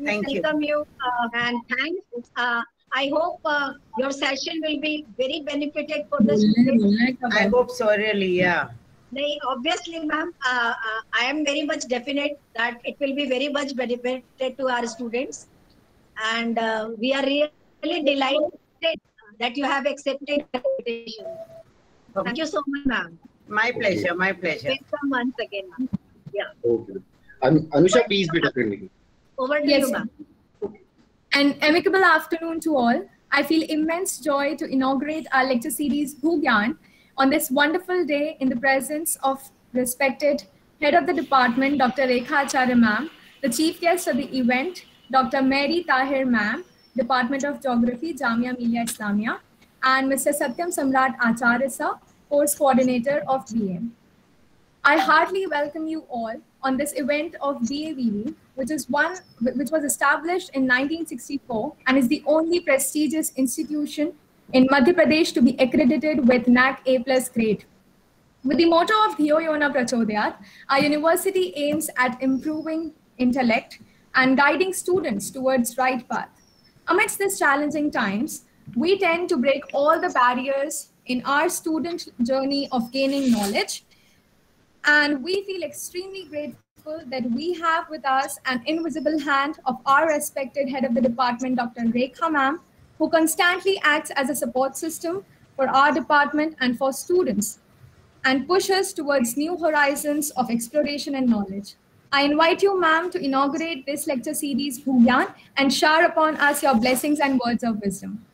Thank you. Welcome you and thanks. I hope your session will be very benefited for the students. I hope so, really, yeah. Obviously, ma'am, I am very much definite that it will be very much benefited to our students. And we are really delighted that you have accepted the invitation. Thank you so much, ma'am. My pleasure, my pleasure. Welcome once again, ma'am. Yeah. Okay. Anusha, please be definitely. Over to Yes, you, ma'am. An amicable afternoon to all. I feel immense joy to inaugurate our lecture series Bhugyan on this wonderful day in the presence of respected Head of the Department, Dr. Rekha Acharya ma'am, the Chief Guest of the event, Dr. Mary Tahir ma'am, Department of Geography, Jamia Millia Islamia, and Mr. Satyam Samrat Acharya sir, Course Coordinator of BA. I heartily welcome you all on this event of BAVV, which was established in 1964 and is the only prestigious institution in Madhya Pradesh to be accredited with NAC A+ grade. With the motto of Dhiyo Yona Prachodayat, our university aims at improving intellect and guiding students towards right path. Amidst these challenging times, we tend to break all the barriers in our student journey of gaining knowledge. And we feel extremely grateful that we have with us an invisible hand of our respected Head of the Department, Dr. Rekha ma'am, who constantly acts as a support system for our department and for students and pushes towards new horizons of exploration and knowledge. I invite you, ma'am, to inaugurate this lecture series, Bhugyan, and shower upon us your blessings and words of wisdom.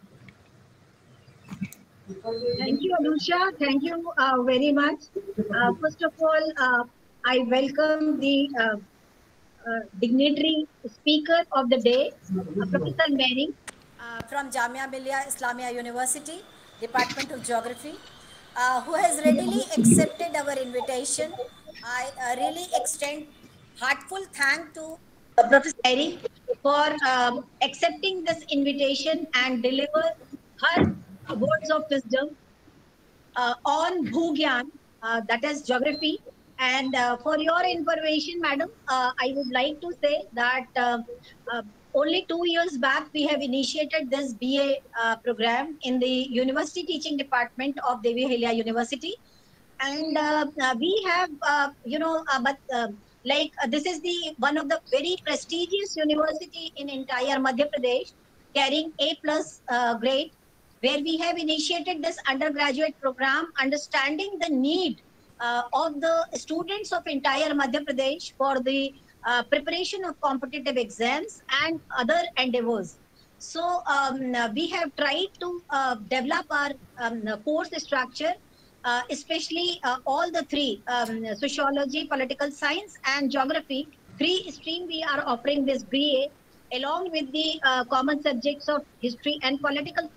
Thank you, Anusha. Thank you very much. First of all, I welcome the dignitary speaker of the day, Professor Mary from Jamia Millia Islamia University, Department of Geography, who has readily accepted our invitation. I really extend heartful thanks to Professor Mary for accepting this invitation and deliver her words of wisdom on Bhugyan, that is geography. And for your information, madam, I would like to say that only 2 years back, we have initiated this BA program in the University Teaching Department of Devi Ahilya University. And we have, this is the one of the very prestigious university in entire Madhya Pradesh, carrying A+ grade, where we have initiated this undergraduate program, understanding the need of the students of entire Madhya Pradesh for the preparation of competitive exams and other endeavors. So we have tried to develop our course structure, especially all the three, sociology, political science, and geography. 3 streams we are offering this BA, along with the common subjects of history and political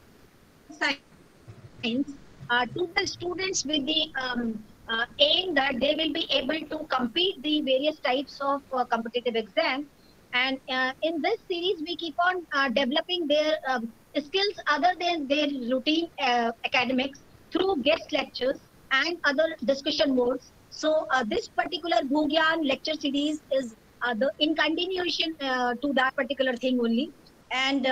science to the students with the aim that they will be able to compete the various types of competitive exams. And in this series, we keep on developing their skills other than their routine academics through guest lectures and other discussion modes. So this particular Bhugyan lecture series is in continuation to that particular thing only. And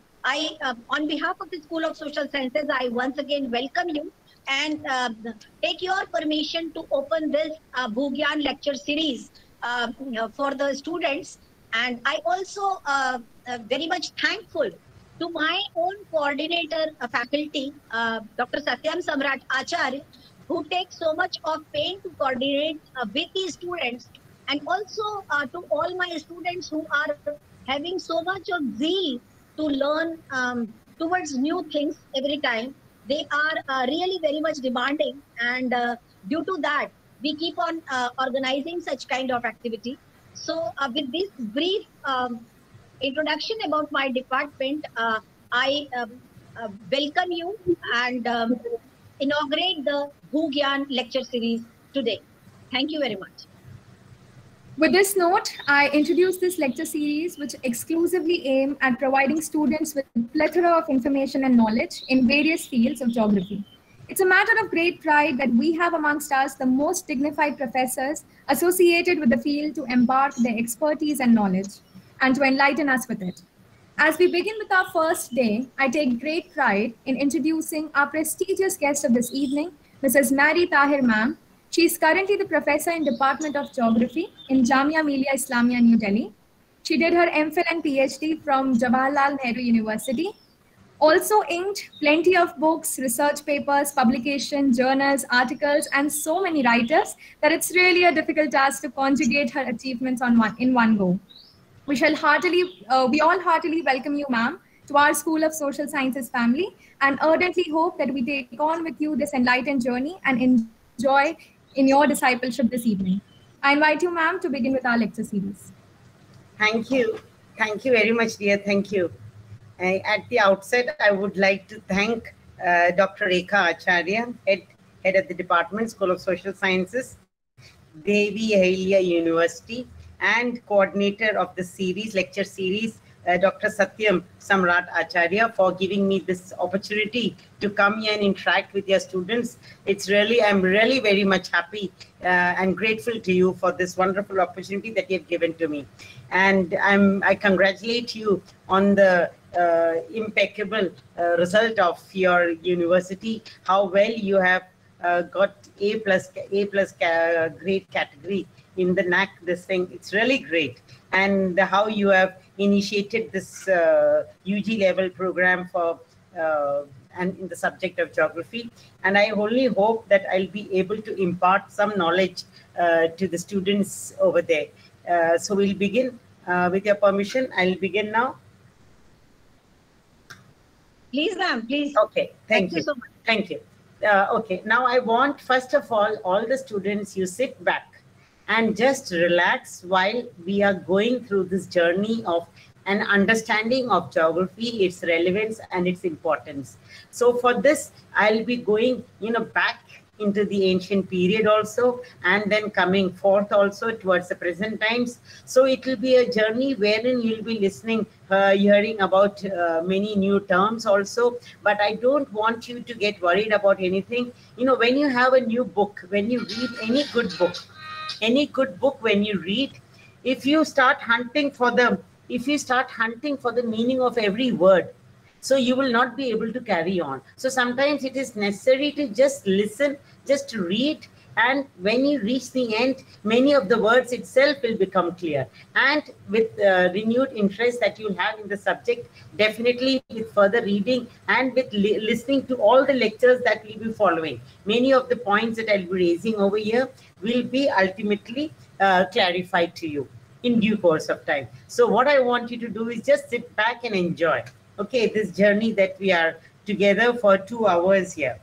on behalf of the School of Social Sciences, I once again welcome you and take your permission to open this Bhugyan lecture series for the students. And I also very much thankful to my own coordinator faculty, Dr. Satyam Samrat Acharya, who takes so much of pain to coordinate with the students, and also to all my students who are having so much of zeal to learn towards new things every time. They are really very much demanding, and due to that, we keep on organizing such kind of activity. So with this brief introduction about my department, I welcome you and inaugurate the Bhugyan lecture series today. Thank you very much. With this note, I introduce this lecture series, which exclusively aim at providing students with a plethora of information and knowledge in various fields of geography. It's a matter of great pride that we have amongst us the most dignified professors associated with the field to impart their expertise and knowledge. and to enlighten us with it. As we begin with our first day, I take great pride in introducing our prestigious guest of this evening, Mrs. Mary Tahir ma'am. She is currently the professor in Department of Geography in Jamia Millia Islamia, New Delhi. She did her MPhil and PhD from Jawaharlal Nehru University. Also inked plenty of books, research papers, publications, journals, articles, and so many writers that it's really a difficult task to conjugate her achievements in one go. We all heartily welcome you, ma'am, to our School of Social Sciences family, and ardently hope that we take on with you this enlightened journey and enjoy in your discipleship this evening. I invite you, ma'am, to begin with our lecture series. Thank you. Thank you very much, dear. Thank you. At the outset, I would like to thank Dr. Rekha Acharya, head of the Department, School of Social Sciences, Devi Ahilya University, and coordinator of the series, lecture series, Dr. Satyam Samrat Acharya, for giving me this opportunity to come here and interact with your students. I'm really very much happy and grateful to you for this wonderful opportunity that you've given to me. And I congratulate you on the impeccable result of your university, how well you have got A+ grade category in the NAC, this thing. It's really great. And how you have initiated this UG level program for and in the subject of geography. And I only hope that I'll be able to impart some knowledge to the students over there. So we'll begin with your permission. I'll begin now. Please, ma'am, please. Okay, thank you so much. Thank you. Okay, now I want, first of all the students, you sit back and just relax while we are going through this journey of an understanding of geography, its relevance and its importance. So for this, I'll be going, back into the ancient period also, and then coming forth also towards the present times. So it will be a journey wherein you'll be listening, hearing about many new terms also. But I don't want you to get worried about anything. When you have a new book, when you read any good book, when you read, if you start hunting for the meaning of every word, so you will not be able to carry on. So sometimes it is necessary to just listen, just read, and when you reach the end, many of the words itself will become clear. And with renewed interest that you'll have in the subject, definitely with further reading and with listening to all the lectures that we'll be following, many of the points that I'll be raising over here will be ultimately clarified to you in due course of time. So what I want you to do is just sit back and enjoy, okay, this journey that we are together for 2 hours here.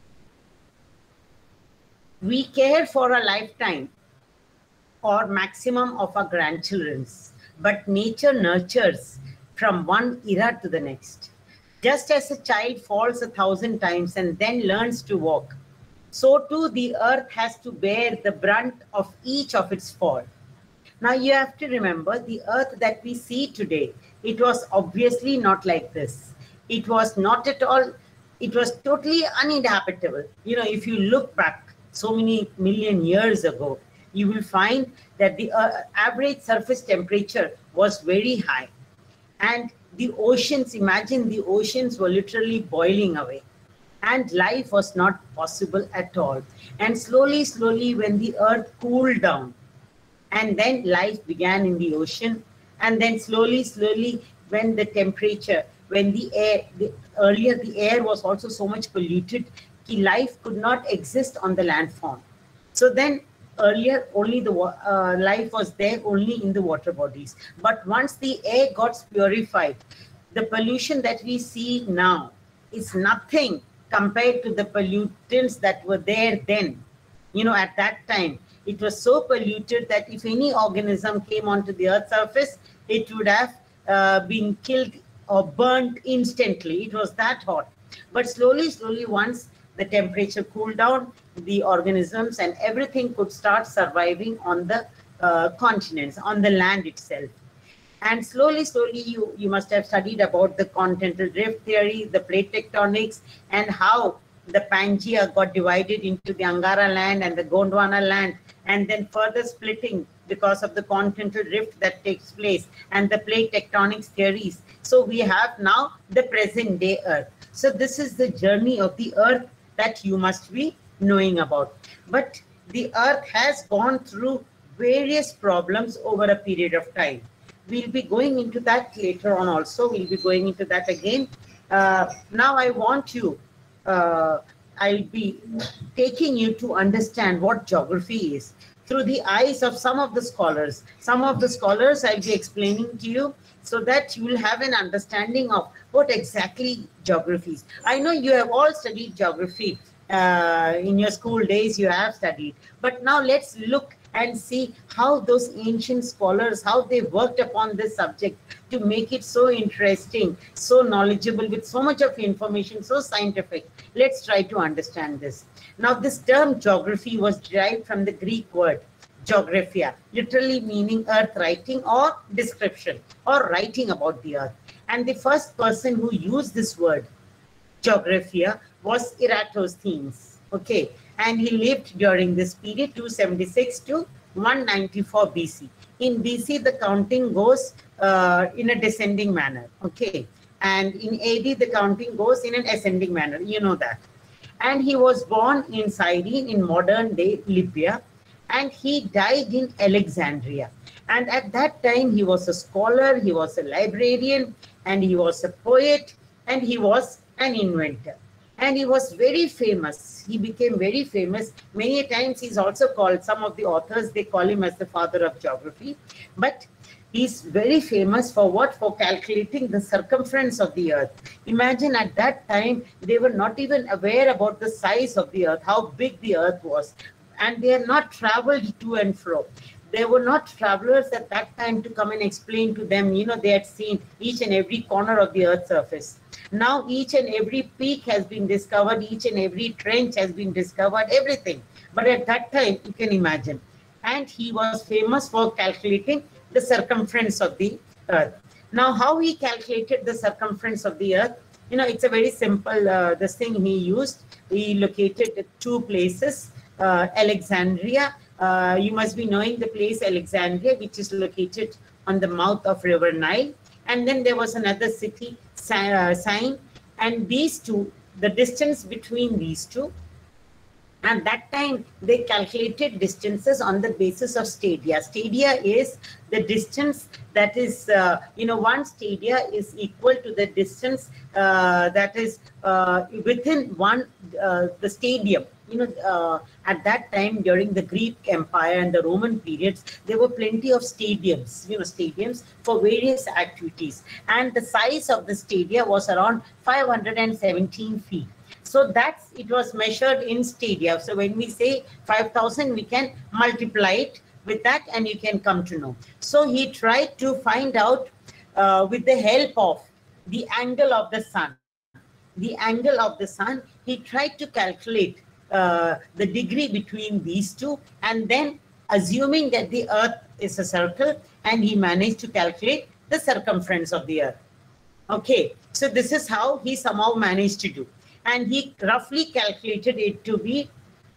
We care for a lifetime or maximum of our grandchildren's, but nature nurtures from one era to the next. Just as a child falls 1,000 times and then learns to walk, so too the earth has to bear the brunt of each of its fall. Now you have to remember, the earth that we see today, it was obviously not like this. It was not at all, it was totally uninhabitable. If you look back so many million years ago, you will find that the average surface temperature was very high. And the oceans, imagine the oceans were literally boiling away. And life was not possible at all. And slowly, when the earth cooled down, and then life began in the ocean. And then slowly, when the temperature, when the air, earlier the air was also so much polluted, life could not exist on the land form. So then earlier only the life was there only in the water bodies. But once the air got purified, the pollution that we see now is nothing compared to the pollutants that were there then. At that time, it was so polluted that if any organism came onto the earth's surface, it would have been killed or burnt instantly. It was that hot. But slowly, once the temperature cooled down, the organisms and everything could start surviving on the continents, on the land itself. And slowly, you must have studied about the continental drift theory, the plate tectonics, and how the Pangaea got divided into the Angara land and the Gondwana land, and then further splitting because of the continental rift that takes place and the plate tectonics theories. So we have now the present day Earth. So this is the journey of the Earth that you must be knowing about. But the Earth has gone through various problems over a period of time. We'll be going into that later on also. We'll be going into that again. Now I want you, I'll be taking you to understand what geography is through the eyes of some of the scholars. Some of the scholars I'll be explaining to you so that you will have an understanding of what exactly geography is. I know you have all studied geography. In your school days you have studied, but now let's look and see how those ancient scholars, how they worked upon this subject to make it so interesting, so knowledgeable, with so much of information, so scientific. Let's try to understand this. Now this term geography was derived from the Greek word geographia, literally meaning earth writing or description or writing about the earth. And the first person who used this word geographia was Eratosthenes, okay, and he lived during this period 276 to 194 BC. In BC, the counting goes in a descending manner, okay, and in AD, the counting goes in an ascending manner, you know that. And he was born in Cyrene in modern day Libya, and he died in Alexandria. And at that time, he was a scholar, he was a librarian, and he was a poet, and he was an inventor. And he was very famous. He became very famous. Many times he's also called, some of the authors, they call him as the father of geography. But he's very famous for what? For calculating the circumference of the earth. Imagine at that time, they were not even aware about the size of the earth, how big the earth was. And they had not traveled to and fro. There were not travelers at that time to come and explain to them, you know, they had seen each and every corner of the earth's surface. Now each and every peak has been discovered, each and every trench has been discovered, everything. But at that time, you can imagine. And he was famous for calculating the circumference of the earth. Now, how he calculated the circumference of the earth, you know, it's a very simple, this thing he used. He located two places, Alexandria. You must be knowing the place Alexandria, which is located on the mouth of River Nile. And then there was another city, Syene, and these two, the distance between these two, and that time they calculated distances on the basis of stadia. Stadia is the distance that is, you know, one stadia is equal to the distance that is within one, the stadium. You know, at that time during the Greek Empire and the Roman periods, there were plenty of stadiums, you know, stadiums for various activities. And the size of the stadia was around 517 feet. So that's, it was measured in stadia. So when we say 5,000, we can multiply it with that and you can come to know. So he tried to find out with the help of the angle of the sun. The angle of the sun, he tried to calculate the degree between these two, and then assuming that the earth is a circle, and he managed to calculate the circumference of the earth. Okay, so this is how he somehow managed to do. And he roughly calculated it to be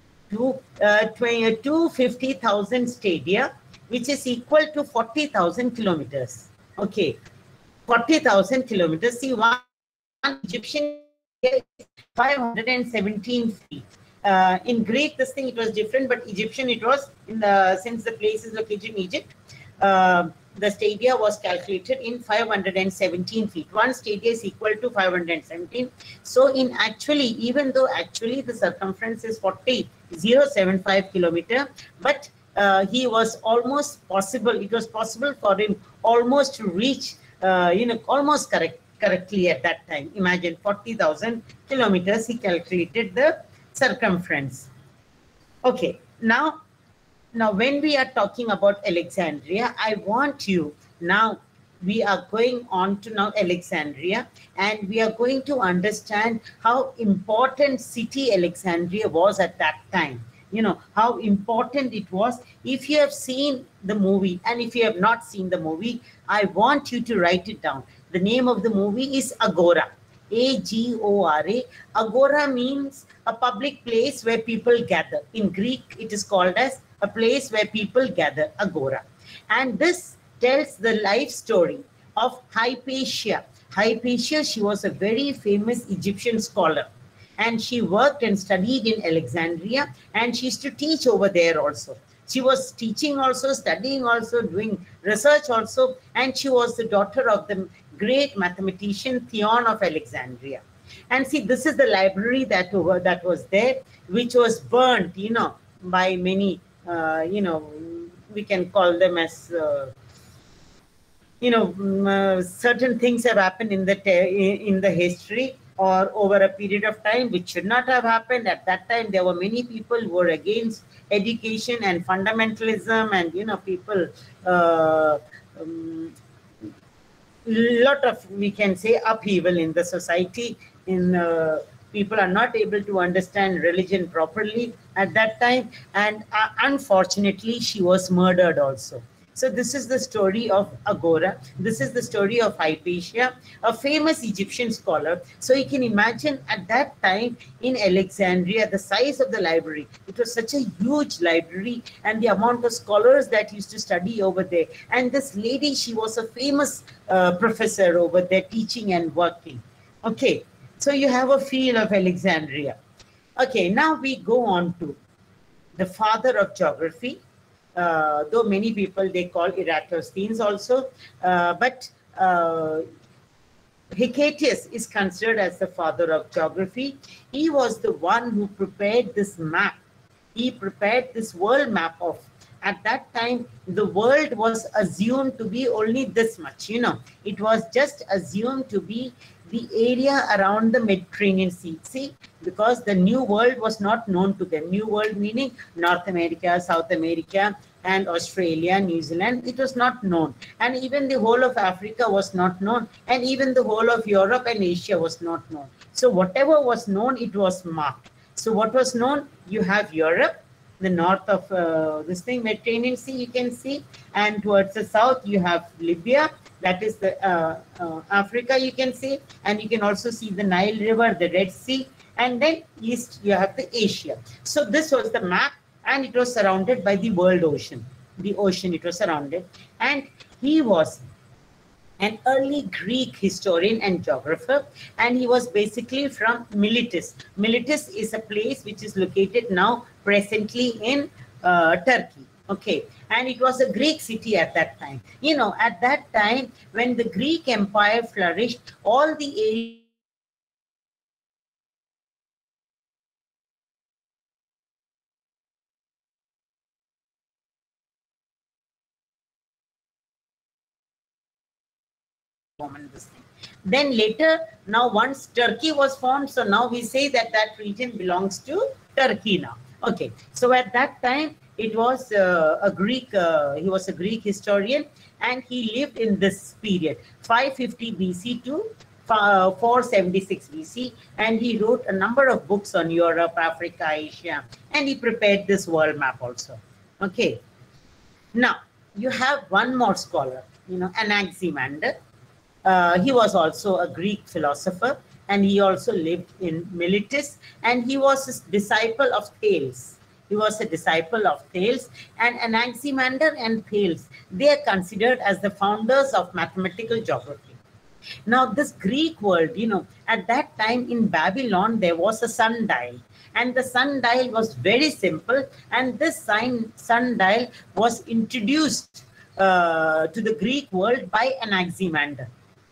250,000 stadia, which is equal to 40,000 kilometers. Okay, 40,000 kilometers. See, one Egyptian is 517 feet. In Greek, this thing, it was different, but Egyptian, it was, in the, since the place is located in Egypt, the stadia was calculated in 517 feet. One stadia is equal to 517. So in actually, even though actually the circumference is 40,075 kilometer, but he was almost possible, it was possible for him almost to reach, you know, almost correctly at that time. Imagine 40,000 kilometers, he calculated the circumference. Okay, now when we are talking about Alexandria, I want you, now we are going on to now Alexandria, and we are going to understand how important city Alexandria was at that time. You know, how important it was. If you have seen the movie, and if you have not seen the movie, I want you to write it down. The name of the movie is Agora. Agora. Agora means a public place where people gather. In Greek, it is called as a place where people gather, agora. And this tells the life story of Hypatia. Hypatia, she was a very famous Egyptian scholar. And she worked and studied in Alexandria, and she used to teach over there also. She was teaching also, studying also, doing research also, and she was the daughter of the great mathematician Theon of Alexandria. And see, this is the library that was there, which was burnt, by many, we can call them as, certain things have happened in the history or over a period of time which should not have happened. At that time, there were many people who were against education and fundamentalism, and people, lot of, we can say, upheaval in the society. People are not able to understand religion properly at that time, and unfortunately, she was murdered also. So this is the story of Agora. This is the story of Hypatia, a famous Egyptian scholar. So you can imagine at that time in Alexandria, the size of the library, it was such a huge library, and the amount of scholars that used to study over there. And this lady, she was a famous professor over there teaching and working. Okay, so you have a feel of Alexandria. Okay, now we go on to the father of geography. Though many people, they call Eratosthenes also, but Hecataeus is considered as the father of geography. He was the one who prepared this map. He prepared this world map of, at that time, the world was assumed to be only this much, it was just assumed to be the area around the Mediterranean Sea. See, because the New World was not known to them. New World meaning North America, South America, and Australia, New Zealand, it was not known. And even the whole of Africa was not known. And even the whole of Europe and Asia was not known. So whatever was known, it was marked. So what was known? You have Europe, the north of Mediterranean Sea, you can see. And towards the south, you have Libya. That is the Africa, you can see. And you can also see the Nile River, the Red Sea. And then east, you have the Asia. So this was the map, and it was surrounded by the world ocean. The ocean, it was surrounded. And he was an early Greek historian and geographer, and he was basically from Miletus. Miletus is a place which is located now presently in Turkey. Okay, and it was a Greek city at that time. At that time, when the Greek Empire flourished, all the areas this thing. Then later, now once Turkey was formed, so now we say that that region belongs to Turkey now. Okay, so at that time, it was a Greek, he was a Greek historian, and he lived in this period, 550 BC to 476 BC, and he wrote a number of books on Europe, Africa, Asia, and he prepared this world map also. Okay, now you have one more scholar, Anaximander. He was also a Greek philosopher, and he also lived in Miletus, and he was a disciple of Thales. He was a disciple of Thales, and Anaximander and Thales, they are considered as the founders of mathematical geography. Now, this Greek world, at that time in Babylon, there was a sundial, and the sundial was very simple, and this sundial was introduced to the Greek world by Anaximander.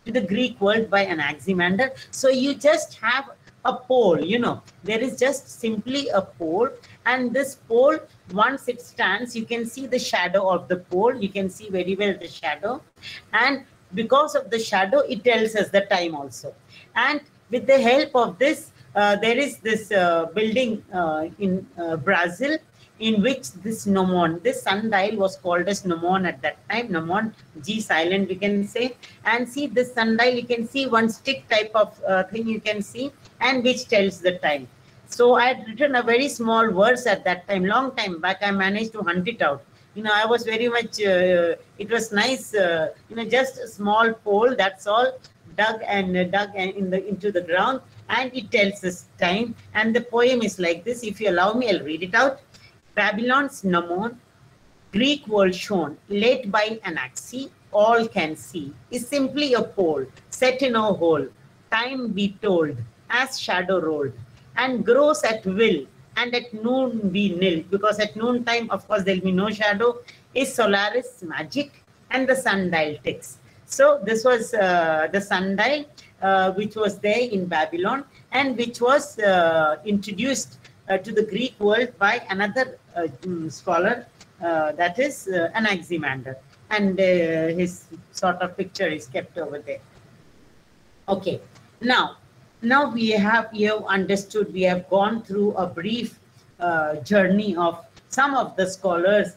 So you just have a pole, there is just simply a pole, and this pole, once it stands, you can see the shadow of the pole. You can see very well the shadow, and because of the shadow, it tells us the time also. And with the help of this, there is this building in Brazil, in which this gnomon, this sundial was called as gnomon at that time. Gnomon, G silent, we can say. And see this sundial, you can see one stick type of thing you can see, and which tells the time. So I had written a very small verse at that time, long time back. I managed to hunt it out. I was very much, it was nice, just a small pole, that's all. dug into the ground, and it tells us time. And the poem is like this. If you allow me, I'll read it out. Babylon's Mnemon, Greek world shown, led by Anaxi, all can see, is simply a pole set in a hole, time be told, as shadow rolled, and grows at will, and at noon be nil, because at noon time, of course, there'll be no shadow, is Solaris magic, and the sundial ticks. So this was the sundial, which was there in Babylon, and which was introduced to the Greek world by another scholar, that is Anaximander, and his sort of picture is kept over there. Okay, now we have understood, we have gone through a brief journey of some of the scholars,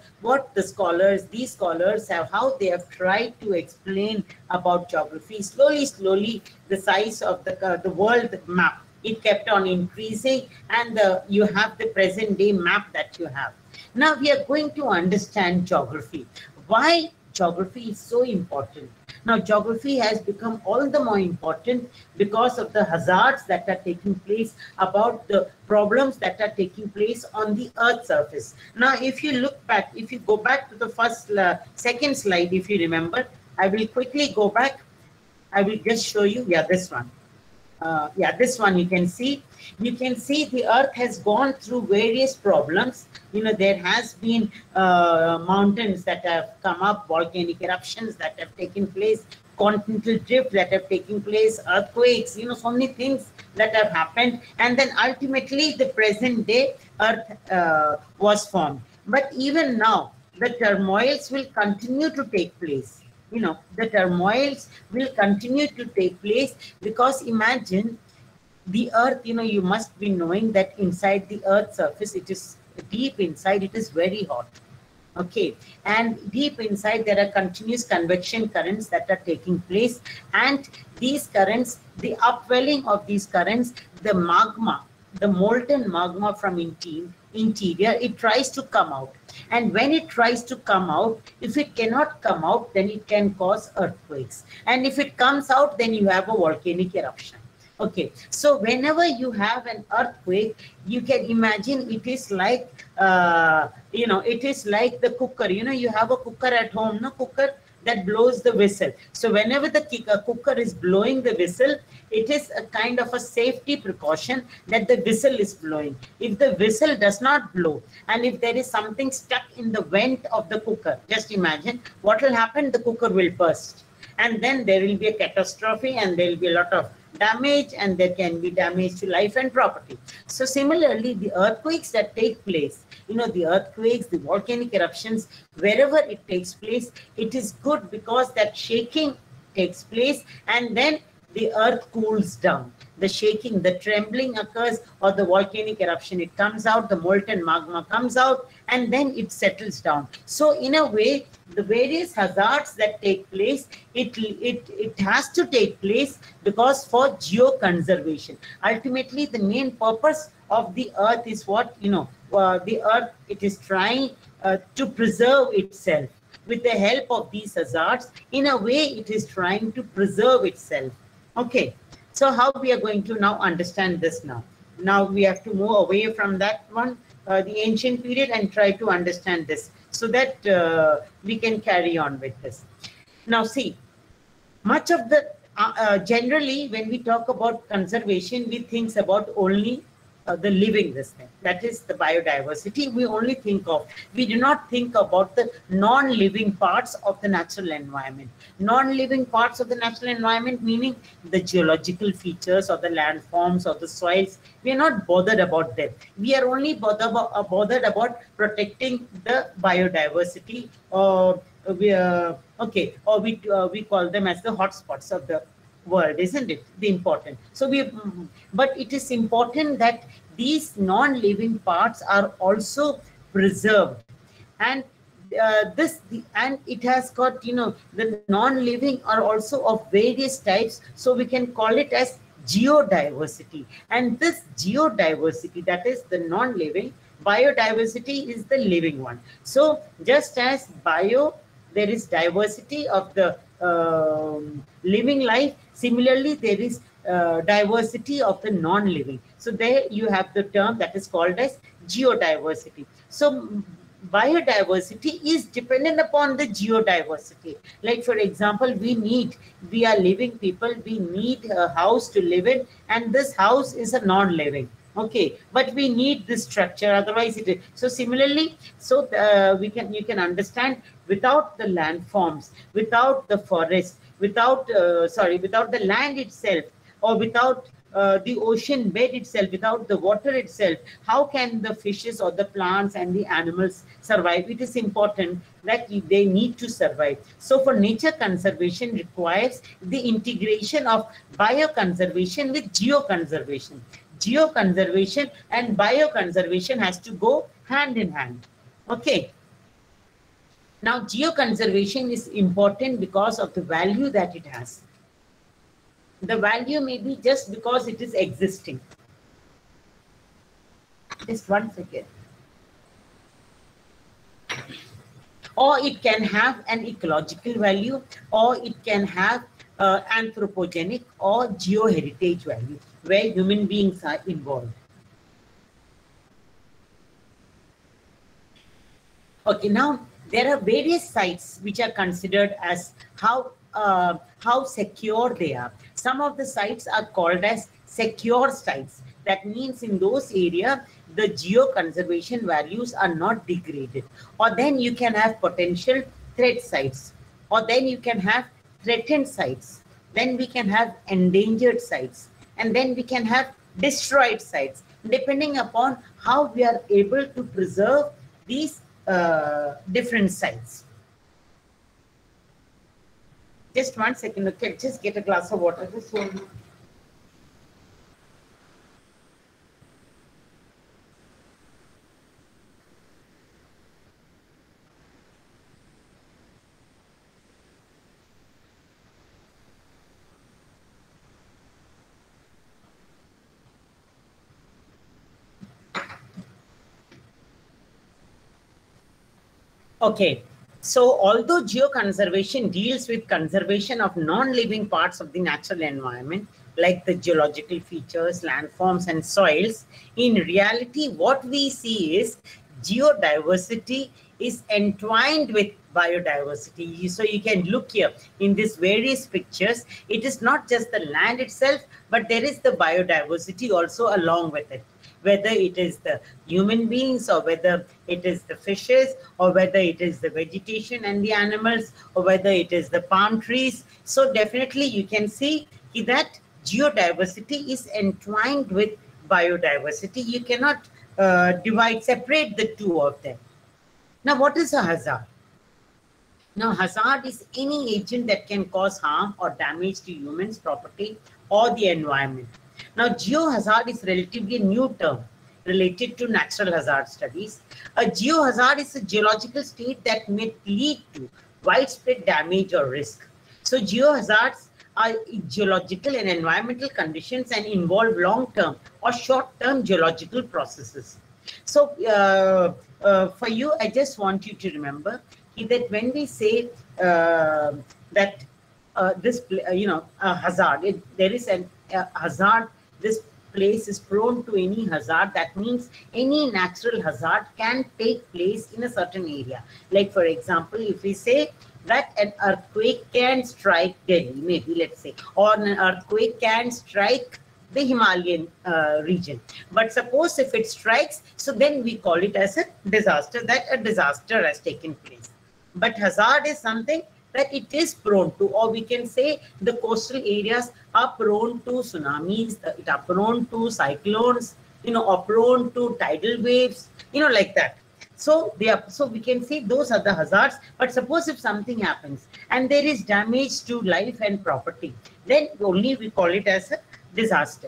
these scholars have, how they have tried to explain about geography. Slowly, the size of the world map, it kept on increasing, and you have the present day map that you have. Now we are going to understand geography. Why geography is so important? Now geography has become all the more important because of the hazards that are taking place, about the problems that are taking place on the Earth's surface. Now if you look back, if you go back to the second slide, if you remember, I will quickly go back. I will just show you, this one. This one you can see the Earth has gone through various problems. There has been mountains that have come up, volcanic eruptions that have taken place, continental drift that have taken place, earthquakes, so many things that have happened. And then ultimately the present day Earth was formed. But even now, the turmoils will continue to take place. The turmoils will continue to take place, because imagine the Earth, you must be knowing that inside the Earth's surface, it is deep inside, it is very hot. Okay, and deep inside there are continuous convection currents that are taking place, and these currents, the upwelling of these currents, the magma, the molten magma from interior, it tries to come out. And when it tries to come out, if it cannot come out, then it can cause earthquakes. And if it comes out, then you have a volcanic eruption. Okay, so whenever you have an earthquake, you can imagine it is like, it is like the cooker. You have a cooker at home, no cooker that blows the whistle. So whenever the cooker is blowing the whistle, it is a kind of a safety precaution that the whistle is blowing. If the whistle does not blow, and if there is something stuck in the vent of the cooker, just imagine what will happen. The cooker will burst, and then there will be a catastrophe, and there will be a lot of damage, and there can be damage to life and property. So similarly, the earthquakes that take place, the earthquakes, the volcanic eruptions, wherever it takes place, it is good, because that shaking takes place, and then the earth cools down. The shaking, the trembling occurs, or the volcanic eruption, it comes out, the molten magma comes out, and then it settles down. So in a way, the various hazards that take place, it has to take place, because for geoconservation. Ultimately, the main purpose of the Earth is what, the Earth, it is trying to preserve itself. With the help of these hazards, in a way, it is trying to preserve itself. Okay, so how we are going to now understand this now? Now we have to move away from that one, the ancient period, and try to understand this, so that we can carry on with this. Now see, much of the, generally when we talk about conservation, we think about only the living this thing, that is the biodiversity. We only think of, we do not think about the non-living parts of the natural environment. Non-living parts of the natural environment, meaning the geological features or the landforms or the soils. We are not bothered about them. We are only bothered about protecting the biodiversity, or we call them as the hotspots of the world, isn't it? The important. So but it is important that these non-living parts are also preserved, and and it has got, the non-living are also of various types, so we can call it as geodiversity. And this geodiversity, that is the non-living, biodiversity is the living one. So just as there is diversity of the living life. Similarly, there is diversity of the non-living. So there you have the term that is called as geodiversity. So biodiversity is dependent upon the geodiversity. Like for example, we are living people, we need a house to live in, and this house is a non-living. Okay, but we need this structure, otherwise it is. So similarly, so you can understand, without the landforms, without the forest, without without the land itself, or without the ocean bed itself, without the water itself, how can the fishes or the plants and the animals survive? It is important that they need to survive. So for nature conservation requires the integration of bioconservation with geoconservation. Geoconservation and bioconservation has to go hand in hand. Okay. Now, geoconservation is important because of the value that it has. The value may be just because it is existing. Just one second. Or it can have an ecological value, or it can have anthropogenic or geoheritage value, where human beings are involved. Okay, now there are various sites which are considered as how secure they are. Some of the sites are called as secure sites. That means in those areas, the geoconservation values are not degraded. Or then you can have potential threat sites. Or then you can have threatened sites. Then we can have endangered sites. And then we can have destroyed sites, depending upon how we are able to preserve these different sites. Just one second, okay, just get a glass of water. Just hold on. Okay, so although geoconservation deals with conservation of non-living parts of the natural environment, like the geological features, landforms, and soils, in reality, what we see is geodiversity is entwined with biodiversity. So you can look here in these various pictures. It is not just the land itself, but there is the biodiversity also along with it. Whether it is the human beings, or whether it is the fishes, or whether it is the vegetation and the animals, or whether it is the palm trees. So definitely you can see that geodiversity is entwined with biodiversity. You cannot separate the two of them. Now, what is a hazard? Now, hazard is any agent that can cause harm or damage to humans, property, or the environment. Now, geohazard is relatively a new term related to natural hazard studies. A geohazard is a geological state that may lead to widespread damage or risk. So, geohazards are geological and environmental conditions and involve long-term or short-term geological processes. So, for you, I just want you to remember that when we say that a hazard, there is a hazard, this place is prone to any hazard, that means any natural hazard can take place in a certain area. Like for example, if we say that an earthquake can strike Delhi, maybe let's say, or an earthquake can strike the Himalayan region. But suppose if it strikes, so then we call it as a disaster, that a disaster has taken place. But hazard is something that it is prone to, or we can say the coastal areas are prone to tsunamis, it are prone to cyclones, or prone to tidal waves, like that. So we can say those are the hazards. But suppose if something happens and there is damage to life and property, then only we call it as a disaster.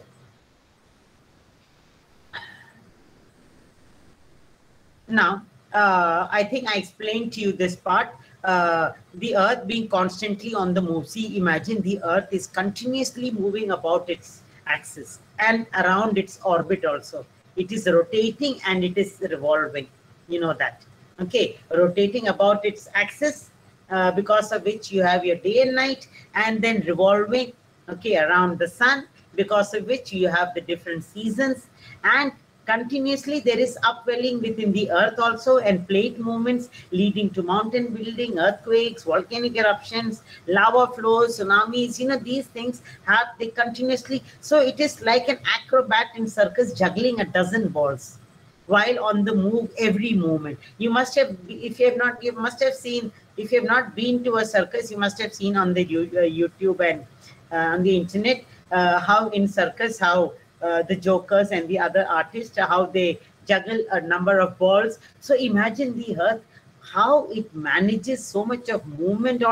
Now, I think I explained to you this part. The earth being constantly on the move. See, imagine the earth is continuously moving about its axis and around its orbit also. It is rotating and it is revolving. You know that. Okay, rotating about its axis because of which you have your day and night, and then revolving, okay, around the sun, because of which you have the different seasons, and continuously there is upwelling within the earth also, and plate movements leading to mountain building, earthquakes, volcanic eruptions, lava flows, tsunamis. These things have, they continuously, so it is like an acrobat in circus juggling a dozen balls while on the move every moment. You must have, if you have not, you must have seen, if you have not been to a circus, you must have seen on the YouTube and on the internet how in circus, how the jokers and the other artists, how they juggle a number of balls. So imagine the earth, how it manages so much of movement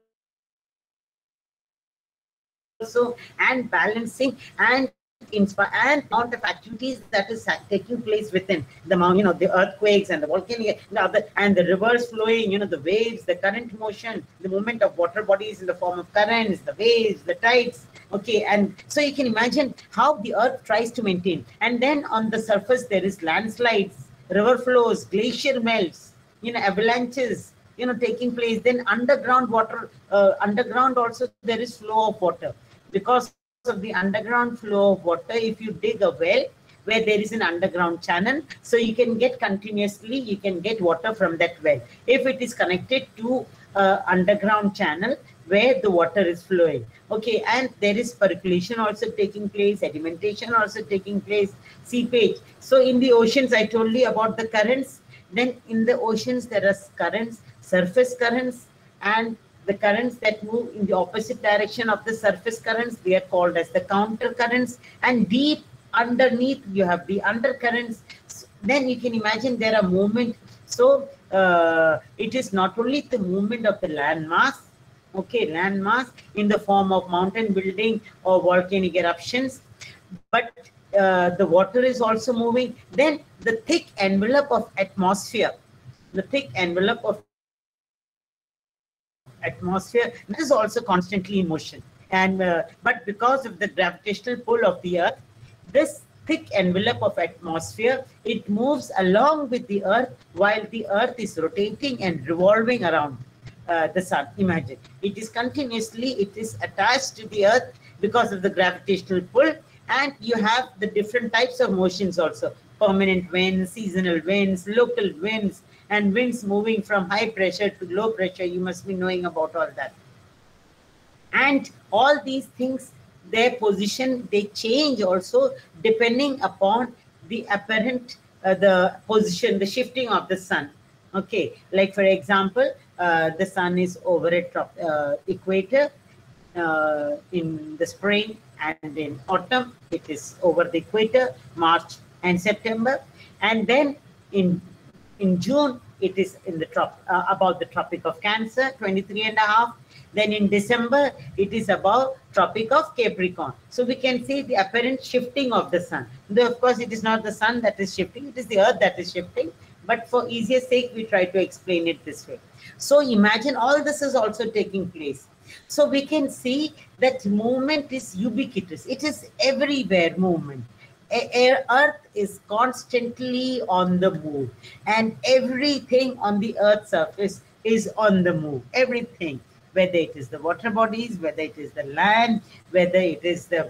also, and balancing, and inspire, and amount of activities that is taking place within the mountain, the earthquakes and the volcanic, and the rivers flowing, the waves, the current motion, the movement of water bodies in the form of currents, the waves, the tides. Okay, and so you can imagine how the earth tries to maintain. And then on the surface there is landslides, river flows, glacier melts, avalanches, taking place. Then underground water, underground also there is flow of water. Because of the underground flow of water, if you dig a well where there is an underground channel, so you can get continuously, you can get water from that well. If it is connected to underground channel where the water is flowing, okay, and there is percolation also taking place, sedimentation also taking place, seepage. So in the oceans, I told you about the currents. Then in the oceans there are currents, surface currents, and the currents that move in the opposite direction of the surface currents, they are called as the counter currents. And deep underneath you have the undercurrents. Then you can imagine there are movement. So it is not only the movement of the land mass, okay, land mass in the form of mountain building or volcanic eruptions, but the water is also moving. Then the thick envelope of atmosphere, that is also constantly in motion. And but because of the gravitational pull of the earth, this thick envelope of atmosphere, it moves along with the earth while the earth is rotating and revolving around the sun. Imagine, it is continuously, it is attached to the earth because of the gravitational pull. And you have the different types of motions also: permanent winds, seasonal winds, local winds, and winds moving from high pressure to low pressure. You must be knowing about all that. And all these things, their position, they change also depending upon the apparent, the position, the shifting of the sun. Okay, like for example, the sun is over at equator in the spring, and in autumn it is over the equator, March and September. And then in June it is in the about the Tropic of Cancer, 23.5. Then in December it is above Tropic of Capricorn. So we can see the apparent shifting of the sun. Though of course it is not the sun that is shifting, it is the earth that is shifting. But for easier sake, we try to explain it this way. So imagine all this is also taking place. So we can see that movement is ubiquitous. It is everywhere movement. Earth is constantly on the move, and everything on the earth's surface is on the move. Everything, whether it is the water bodies, whether it is the land, whether it is the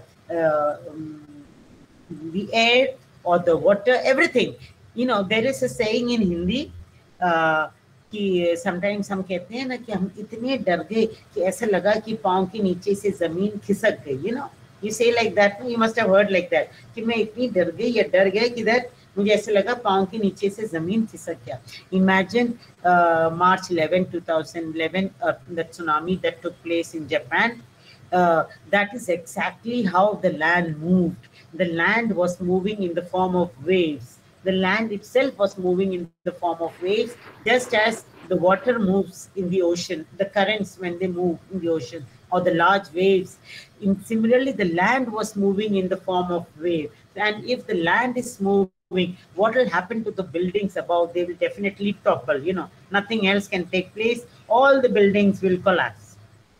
air or the water, everything. There is a saying in Hindi कि sometimes हम कहते हैं ना कि हम इतने डर गए कि ऐसा लगा कि पाँव के नीचे से जमीन खिसक गई. You say like that, you must have heard like that, कि मैं इतनी डर गई या डर गया कि that मुझे ऐसा लगा पाँव के नीचे से जमीन खिसक गया. Imagine March 11, 2011, the tsunami that took place in Japan. That is exactly how the land moved. The land was moving in the form of waves. The land itself was moving in the form of waves, just as the water moves in the ocean, the currents when they move in the ocean, or the large waves. Similarly, the land was moving in the form of wave. And if the land is moving, what will happen to the buildings above? They will definitely topple. Nothing else can take place. All the buildings will collapse.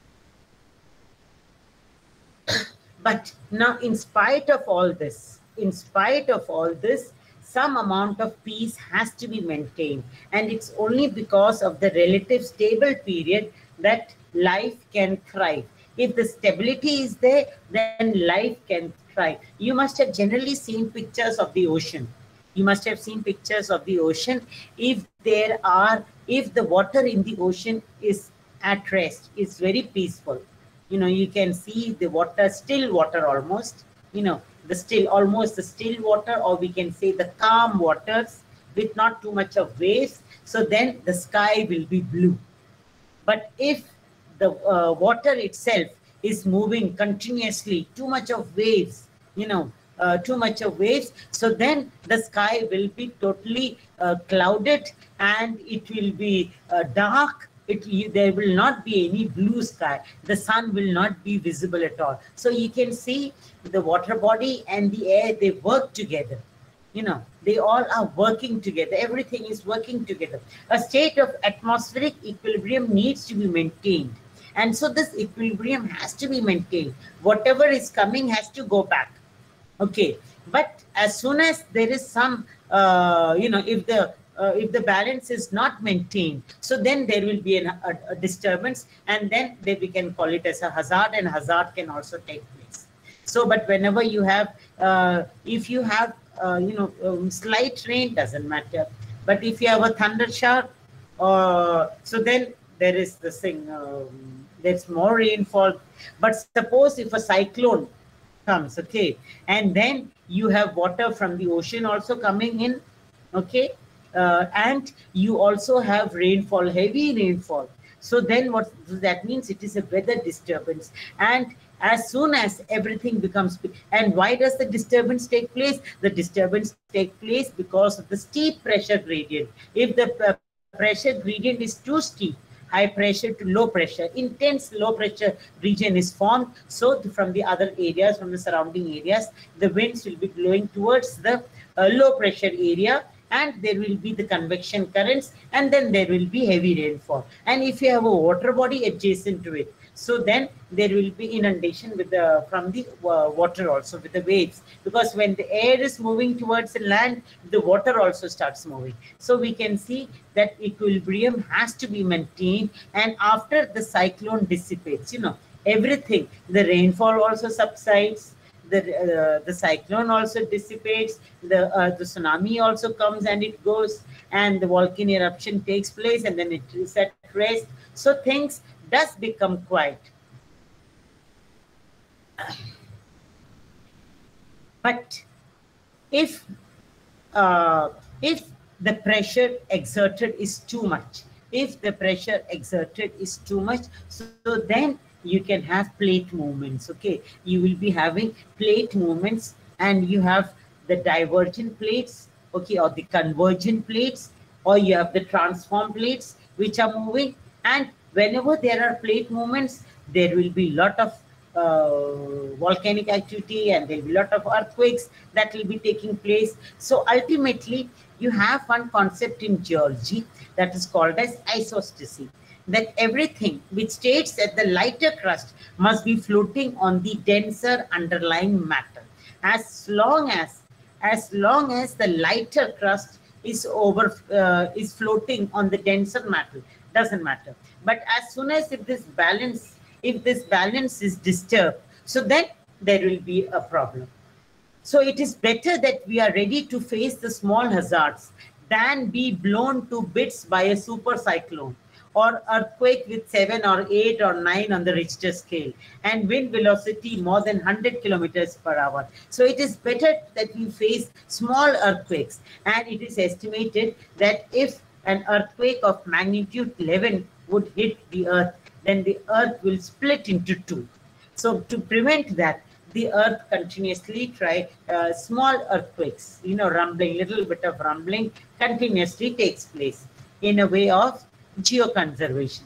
But now, in spite of all this, some amount of peace has to be maintained. And it's only because of the relative stable period that life can thrive. If the stability is there, then life can thrive. You must have generally seen pictures of the ocean. You must have seen pictures of the ocean. If the water in the ocean is at rest, it's very peaceful. You can see the water, still water almost, almost the still water, or we can say the calm waters with not too much of waves. So then the sky will be blue. But if the water itself is moving continuously, too much of waves, so then the sky will be totally clouded, and it will be dark. There will not be any blue sky. The sun will not be visible at all. So you can see the water body and the air, they work together. They all are working together. Everything is working together. A state of atmospheric equilibrium needs to be maintained. And so this equilibrium has to be maintained. Whatever is coming has to go back. Okay. But as soon as there is some, if the balance is not maintained, so then there will be a disturbance, and then we can call it as a hazard, and hazard can also take place. So, but whenever you have, if you have, slight rain, doesn't matter. But if you have a thunder shower, so then there is this thing, there's more rainfall. But suppose if a cyclone comes, okay, and then you have water from the ocean also coming in, okay, and you also have rainfall, heavy rainfall. So then what that means, it is a weather disturbance. And as soon as everything becomes, and why does the disturbance take place? The disturbance takes place because of the steep pressure gradient. If the pressure gradient is too steep, high pressure to low pressure, intense low pressure region is formed. So from the other areas, from the surrounding areas, the winds will be blowing towards the low pressure area, and there will be the convection currents, and then there will be heavy rainfall. And if you have a water body adjacent to it, so then there will be inundation from the water also, with the waves, because when the air is moving towards the land, the water also starts moving. So we can see that equilibrium has to be maintained. And after the cyclone dissipates, everything, the rainfall also subsides, the cyclone also dissipates, the tsunami also comes and it goes, and the volcano eruption takes place, and then it is at rest. So things does become quiet. But if the pressure exerted is too much, so then you can have plate movements. Okay, you will be having plate movements, and you have the divergent plates, okay, or the convergent plates, or you have the transform plates which are moving. And whenever there are plate movements, there will be a lot of volcanic activity, and there will be a lot of earthquakes that will be taking place. So ultimately, you have one concept in geology that is called as isostasy, that everything which states that the lighter crust must be floating on the denser underlying matter. As long as the lighter crust is floating on the denser matter, doesn't matter. But as soon as if this balance is disturbed, so then there will be a problem. So it is better that we are ready to face the small hazards than be blown to bits by a super cyclone or earthquake with 7 or 8 or 9 on the Richter scale, and wind velocity more than 100 kilometers per hour. So it is better that we face small earthquakes. And it is estimated that if an earthquake of magnitude 11 would hit the earth, then the earth will split into two. So to prevent that, the earth continuously try small earthquakes, rumbling, little bit of rumbling continuously takes place in a way of geoconservation.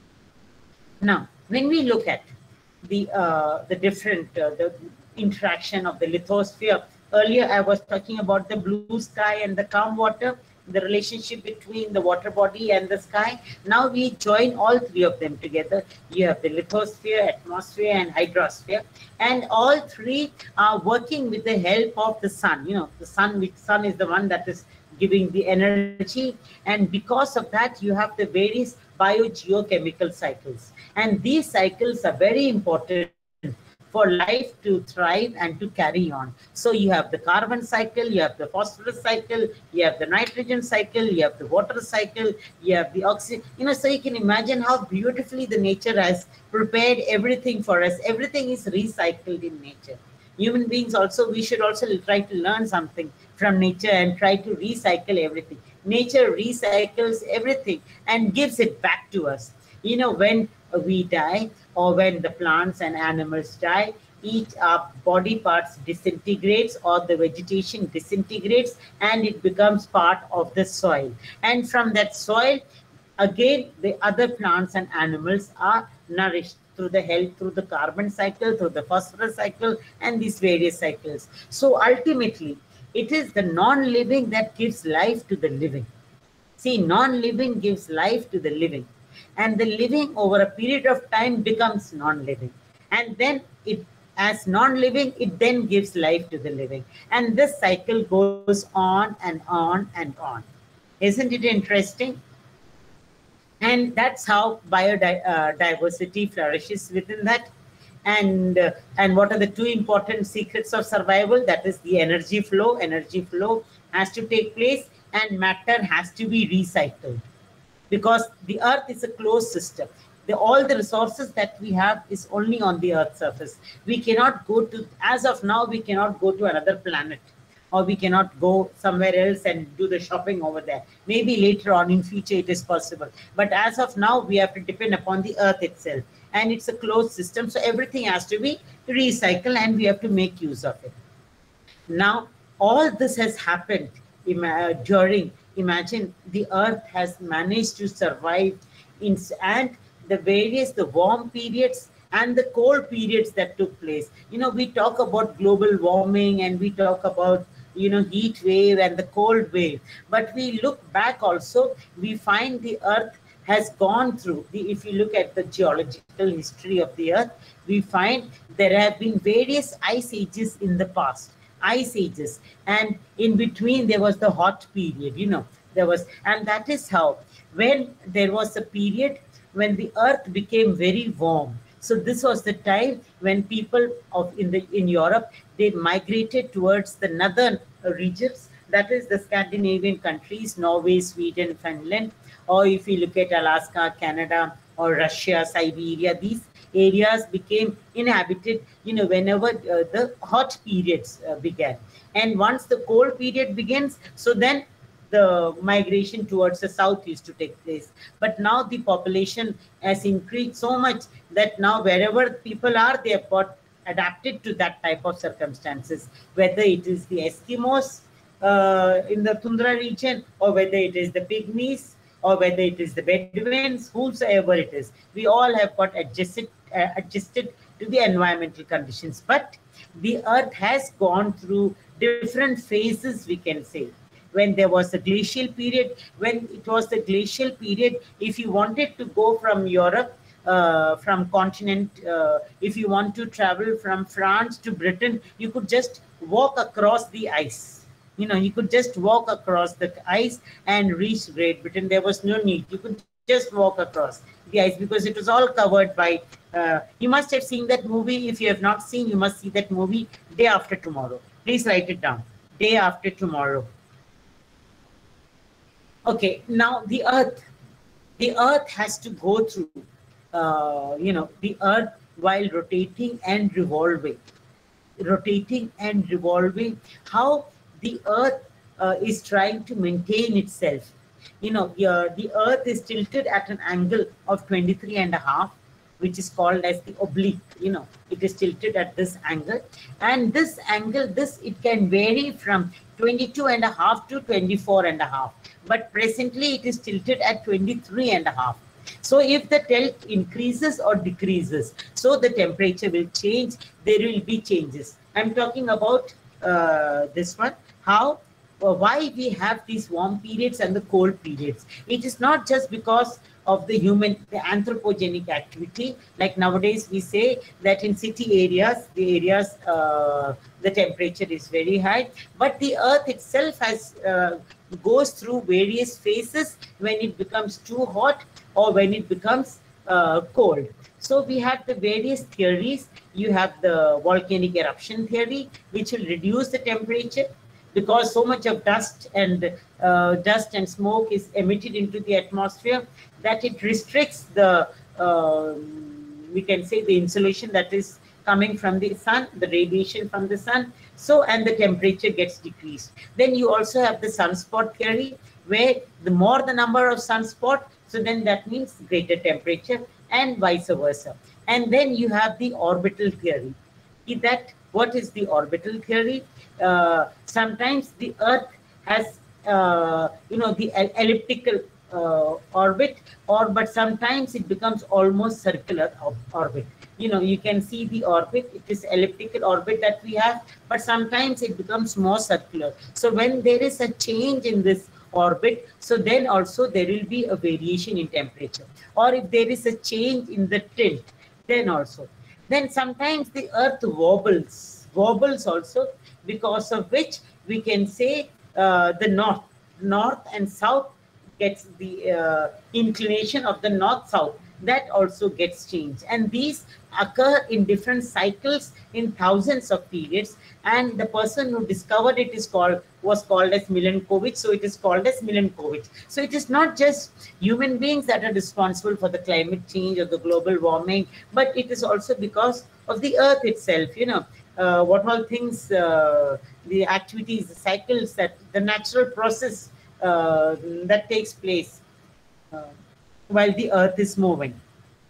Now, when we look at the different the interaction of the lithosphere, earlier I was talking about the blue sky and the calm water, the relationship between the water body and the sky. Now we join all three of them together. You have the lithosphere, atmosphere, and hydrosphere, and all three are working with the help of the sun. The sun is the one that is giving the energy, and because of that you have the various biogeochemical cycles. And these cycles are very important for life to thrive and to carry on. So you have the carbon cycle, you have the phosphorus cycle, you have the nitrogen cycle, you have the water cycle, you have the oxygen. So you can imagine how beautifully the nature has prepared everything for us. Everything is recycled in nature. Human beings also, we should also try to learn something from nature and try to recycle everything. Nature recycles everything and gives it back to us. When we die, or when the plants and animals die, each body parts disintegrates, or the vegetation disintegrates, and it becomes part of the soil. And from that soil, again, the other plants and animals are nourished through the health, through the carbon cycle, through the phosphorus cycle, and these various cycles. So ultimately, it is the non-living that gives life to the living. See, non-living gives life to the living. And the living over a period of time becomes non-living. And then as non-living, it then gives life to the living. And this cycle goes on and on and on. Isn't it interesting? And that's how biodiversity flourishes within that. And what are the two important secrets of survival? That is the energy flow. Energy flow has to take place, and matter has to be recycled. Because the earth is a closed system. All the resources that we have is only on the earth's surface. We cannot go to, as of now, we cannot go to another planet, or we cannot go somewhere else and do the shopping over there. Maybe later on in future it is possible. But as of now, we have to depend upon the earth itself. And it's a closed system, so everything has to be recycled and we have to make use of it. Now, all this has happened during, imagine, the earth has managed to survive and the warm periods and the cold periods that took place. We talk about global warming and we talk about, heat wave and the cold wave. But we look back also, we find the earth has gone through, if you look at the geological history of the earth, we find there have been various ice ages in the past. Ice ages, and in between there was the hot period, and that is how, when there was a period when the earth became very warm. So this was the time when people in Europe, they migrated towards the northern regions, that is the Scandinavian countries, Norway, Sweden, Finland, or if you look at Alaska, Canada, or Russia, Siberia, these areas became inhabited, whenever the hot periods began. And once the cold period begins, so then the migration towards the south used to take place. But now the population has increased so much that now wherever people are, they have got adapted to that type of circumstances, whether it is the Eskimos in the tundra region, or whether it is the Pygmies, or whether it is the Bedouins, whosoever it is. We all have got adjusted to the environmental conditions. But the earth has gone through different phases, we can say. When there was a glacial period, if you wanted to go from Europe, from continent, if you want to travel from France to Britain, you could just walk across the ice. You could just walk across the ice and reach Great Britain. There was no need. You could just walk across the ice because it was all covered by, you must have seen that movie. If you have not seen, you must see that movie, Day After Tomorrow. Please write it down. Day After Tomorrow. Okay, now the earth has to go through, the earth while rotating and revolving. How the earth is trying to maintain itself. The earth is tilted at an angle of 23.5, which is called as the oblique. It is tilted at this angle, and this angle, it can vary from 22.5 to 24.5, but presently it is tilted at 23.5. So if the tilt increases or decreases, so the temperature will change, there will be changes. I'm talking about this one, why we have these warm periods and the cold periods. It is not just because of the anthropogenic activity. Like nowadays we say that in city areas, the temperature is very high, but the earth itself goes through various phases when it becomes too hot or when it becomes cold. So we have the various theories. You have the volcanic eruption theory, which will reduce the temperature because so much of dust and smoke is emitted into the atmosphere that it restricts the we can say the insolation that is coming from the sun, the radiation from the sun. So, and the temperature gets decreased. Then you also have the sunspot theory, where the more the number of sunspot, so then that means greater temperature, and vice versa. And then you have the orbital theory. What is the orbital theory? Sometimes the Earth has, the elliptical orbit, but sometimes it becomes almost circular orbit. You can see the orbit, it is elliptical orbit that we have, but sometimes it becomes more circular. So when there is a change in this orbit, so then also there will be a variation in temperature. Or if there is a change in the tilt, then also. Then sometimes the Earth wobbles also, because of which we can say the north and south gets the inclination of the north-south, that also gets changed. And these occur in different cycles in thousands of periods. And the person who discovered it was called as Milankovitch. So it is called as Milankovitch. So it is not just human beings that are responsible for the climate change or the global warming, but it is also because of the Earth itself. What all things, the activities, the cycles, that the natural process that takes place while the Earth is moving.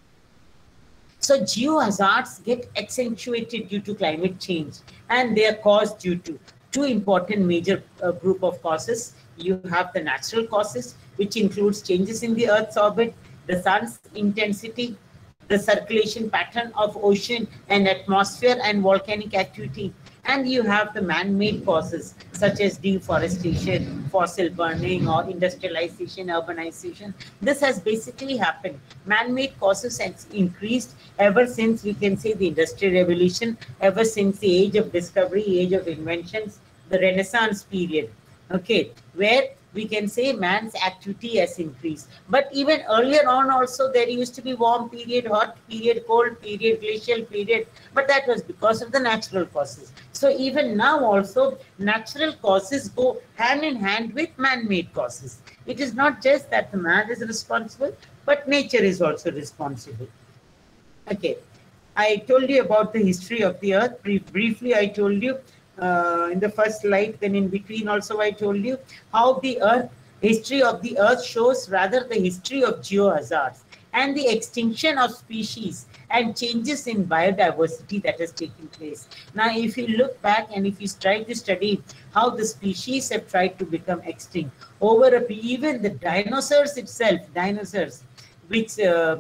So geohazards get accentuated due to climate change, and they are caused due to two important major group of causes. You have the natural causes, which includes changes in the Earth's orbit, the sun's intensity, the circulation pattern of ocean and atmosphere, and volcanic activity. And you have the man-made causes such as deforestation, fossil burning, or industrialization, urbanization. This has basically happened. Man-made causes has increased ever since, we can say, the Industrial Revolution, ever since the age of discovery, age of inventions, the Renaissance period, okay, where we can say man's activity has increased. But even earlier on also, there used to be warm period, hot period, cold period, glacial period, but that was because of the natural causes. So even now also, natural causes go hand in hand with man-made causes. It is not just that the man is responsible, but nature is also responsible. Okay, I told you about the history of the Earth. Briefly, I told you in the first slide, then in between also I told you how the history of the Earth shows rather the history of geohazards and the extinction of species and changes in biodiversity that has taken place. Now, if you look back and if you try to study how the species have tried to become extinct even the dinosaurs itself, which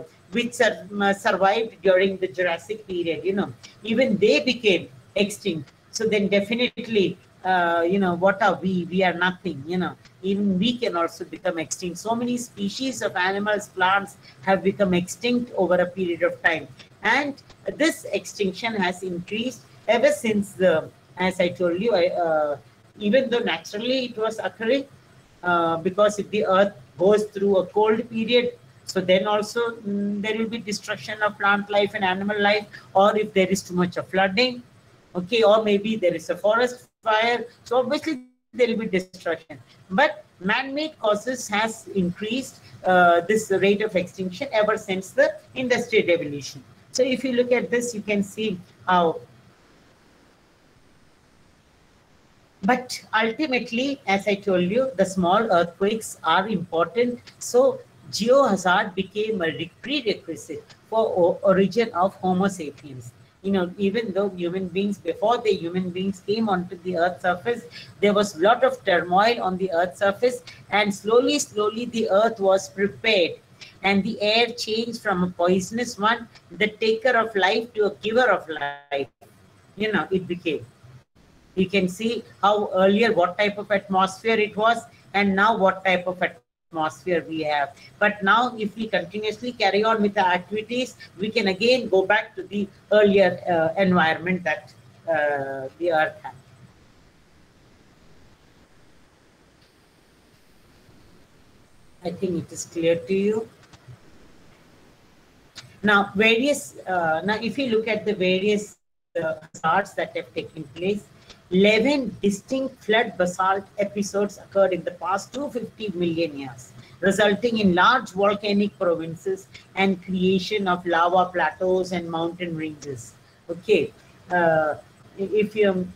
survived during the Jurassic period, even they became extinct. So then definitely, what are we? We are nothing, Even we can also become extinct. So many species of animals, plants have become extinct over a period of time. And this extinction has increased ever since as I told you, even though naturally it was occurring, because if the Earth goes through a cold period, so then also there will be destruction of plant life and animal life, or if there is too much of flooding, okay, or maybe there is a forest fire, so obviously there will be destruction. But man-made causes has increased this rate of extinction ever since the Industrial Revolution. So if you look at this, you can see how. But ultimately, as I told you, the small earthquakes are important. So geohazard became a prerequisite for origin of Homo sapiens. Even though before the human beings came onto the Earth's surface, there was a lot of turmoil on the Earth's surface, and slowly, the Earth was prepared, and the air changed from a poisonous one, the taker of life, to a giver of life. It became. You can see how earlier what type of atmosphere it was, and now what type of atmosphere we have. But now if we continuously carry on with the activities, we can again go back to the earlier environment that the Earth had. I think it is clear to you. Now, if you look at the various hazards that have taken place, 11 distinct flood basalt episodes occurred in the past 250 million years, resulting in large volcanic provinces and creation of lava plateaus and mountain ranges. Okay, if you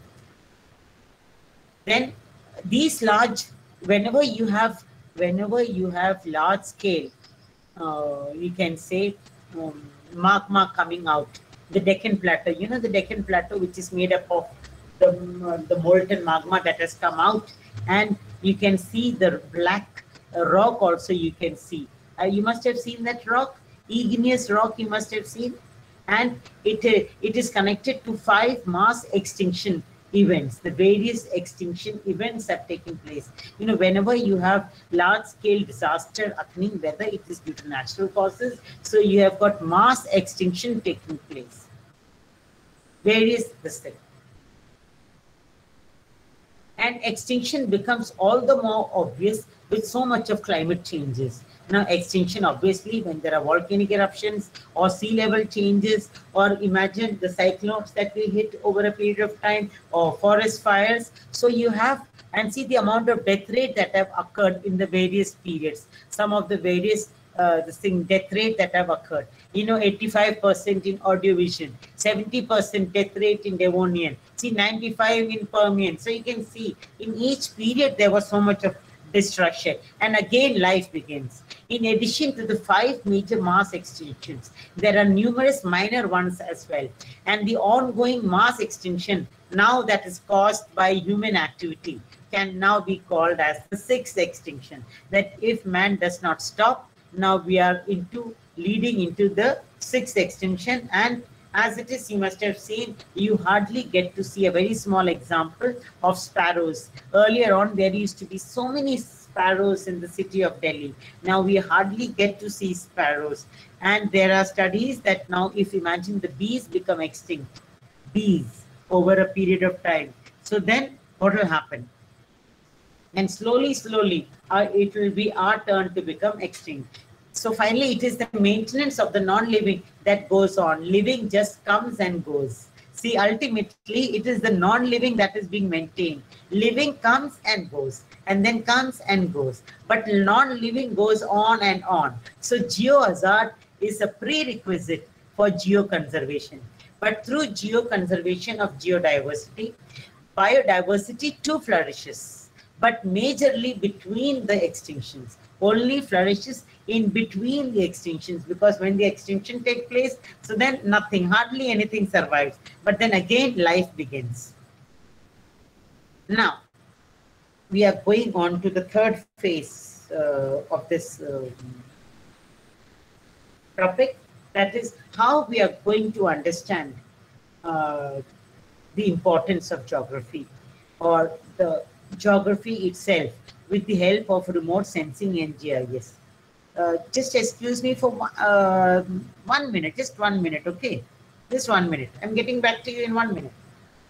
then these large, whenever you have large scale, you can say magma coming out, the Deccan Plateau. You know the Deccan Plateau, which is made up of the molten magma that has come out, and you can see the black rock also. You can see. You must have seen that rock, igneous rock. You must have seen, and it is connected to 5 mass extinction events. The various extinction events have taken place. You know, whenever you have large scale disaster occurring, whether it is due to natural causes, so you have got mass extinction taking place. Various this thing. And extinction becomes all the more obvious with so much of climate changes. Now, extinction, obviously, when there are volcanic eruptions or sea level changes, or imagine the cyclones that we hit over a period of time, or forest fires. So you have, and see the amount of death rate that have occurred in the various periods. Some of the various death rate that have occurred. You know, 85% in Ordovician, 70% death rate in Devonian, see 95 in Permian. So you can see in each period there was so much of destruction, and again life begins. In addition to the 5 major mass extinctions, there are numerous minor ones as well, and the ongoing mass extinction now that is caused by human activity can now be called as the 6th extinction, that if man does not stop, now we are leading into the 6th extinction. And as it is, you must have seen, you hardly get to see a very small example of sparrows. Earlier on, there used to be so many sparrows in the city of Delhi. Now we hardly get to see sparrows. And there are studies that now, if imagine the bees become extinct, bees over a period of time, so then what will happen? And slowly, it will be our turn to become extinct. So finally, it is the maintenance of the non-living that goes on. Living just comes and goes. See, ultimately, it is the non-living that is being maintained. Living comes and goes, and then comes and goes. But non-living goes on and on. So geohazard is a prerequisite for geoconservation. But through geoconservation of geodiversity, biodiversity too flourishes, but majorly between the extinctions. Only flourishes in between the extinctions, because when the extinction takes place, so then nothing, hardly anything survives. But then again, life begins. Now, we are going on to the third phase of this topic. That is how we are going to understand the importance of geography, or the geography itself, with the help of remote sensing and GIS. Just excuse me for 1 minute, just 1 minute, okay? Just 1 minute. I'm getting back to you in 1 minute.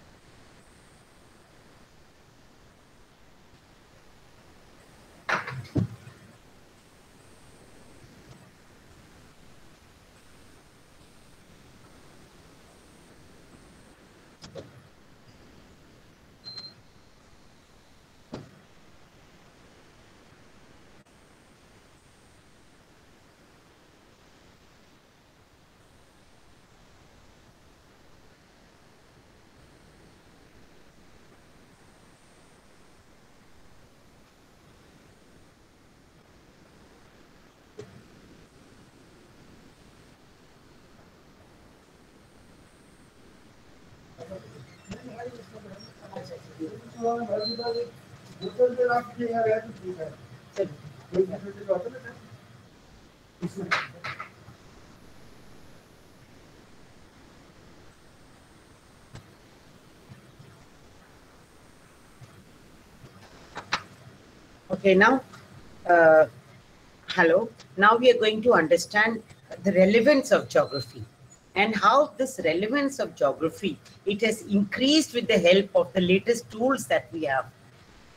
Okay, now, hello. Now we are going to understand the relevance of geography, and how this relevance of geography, it has increased with the help of the latest tools that we have.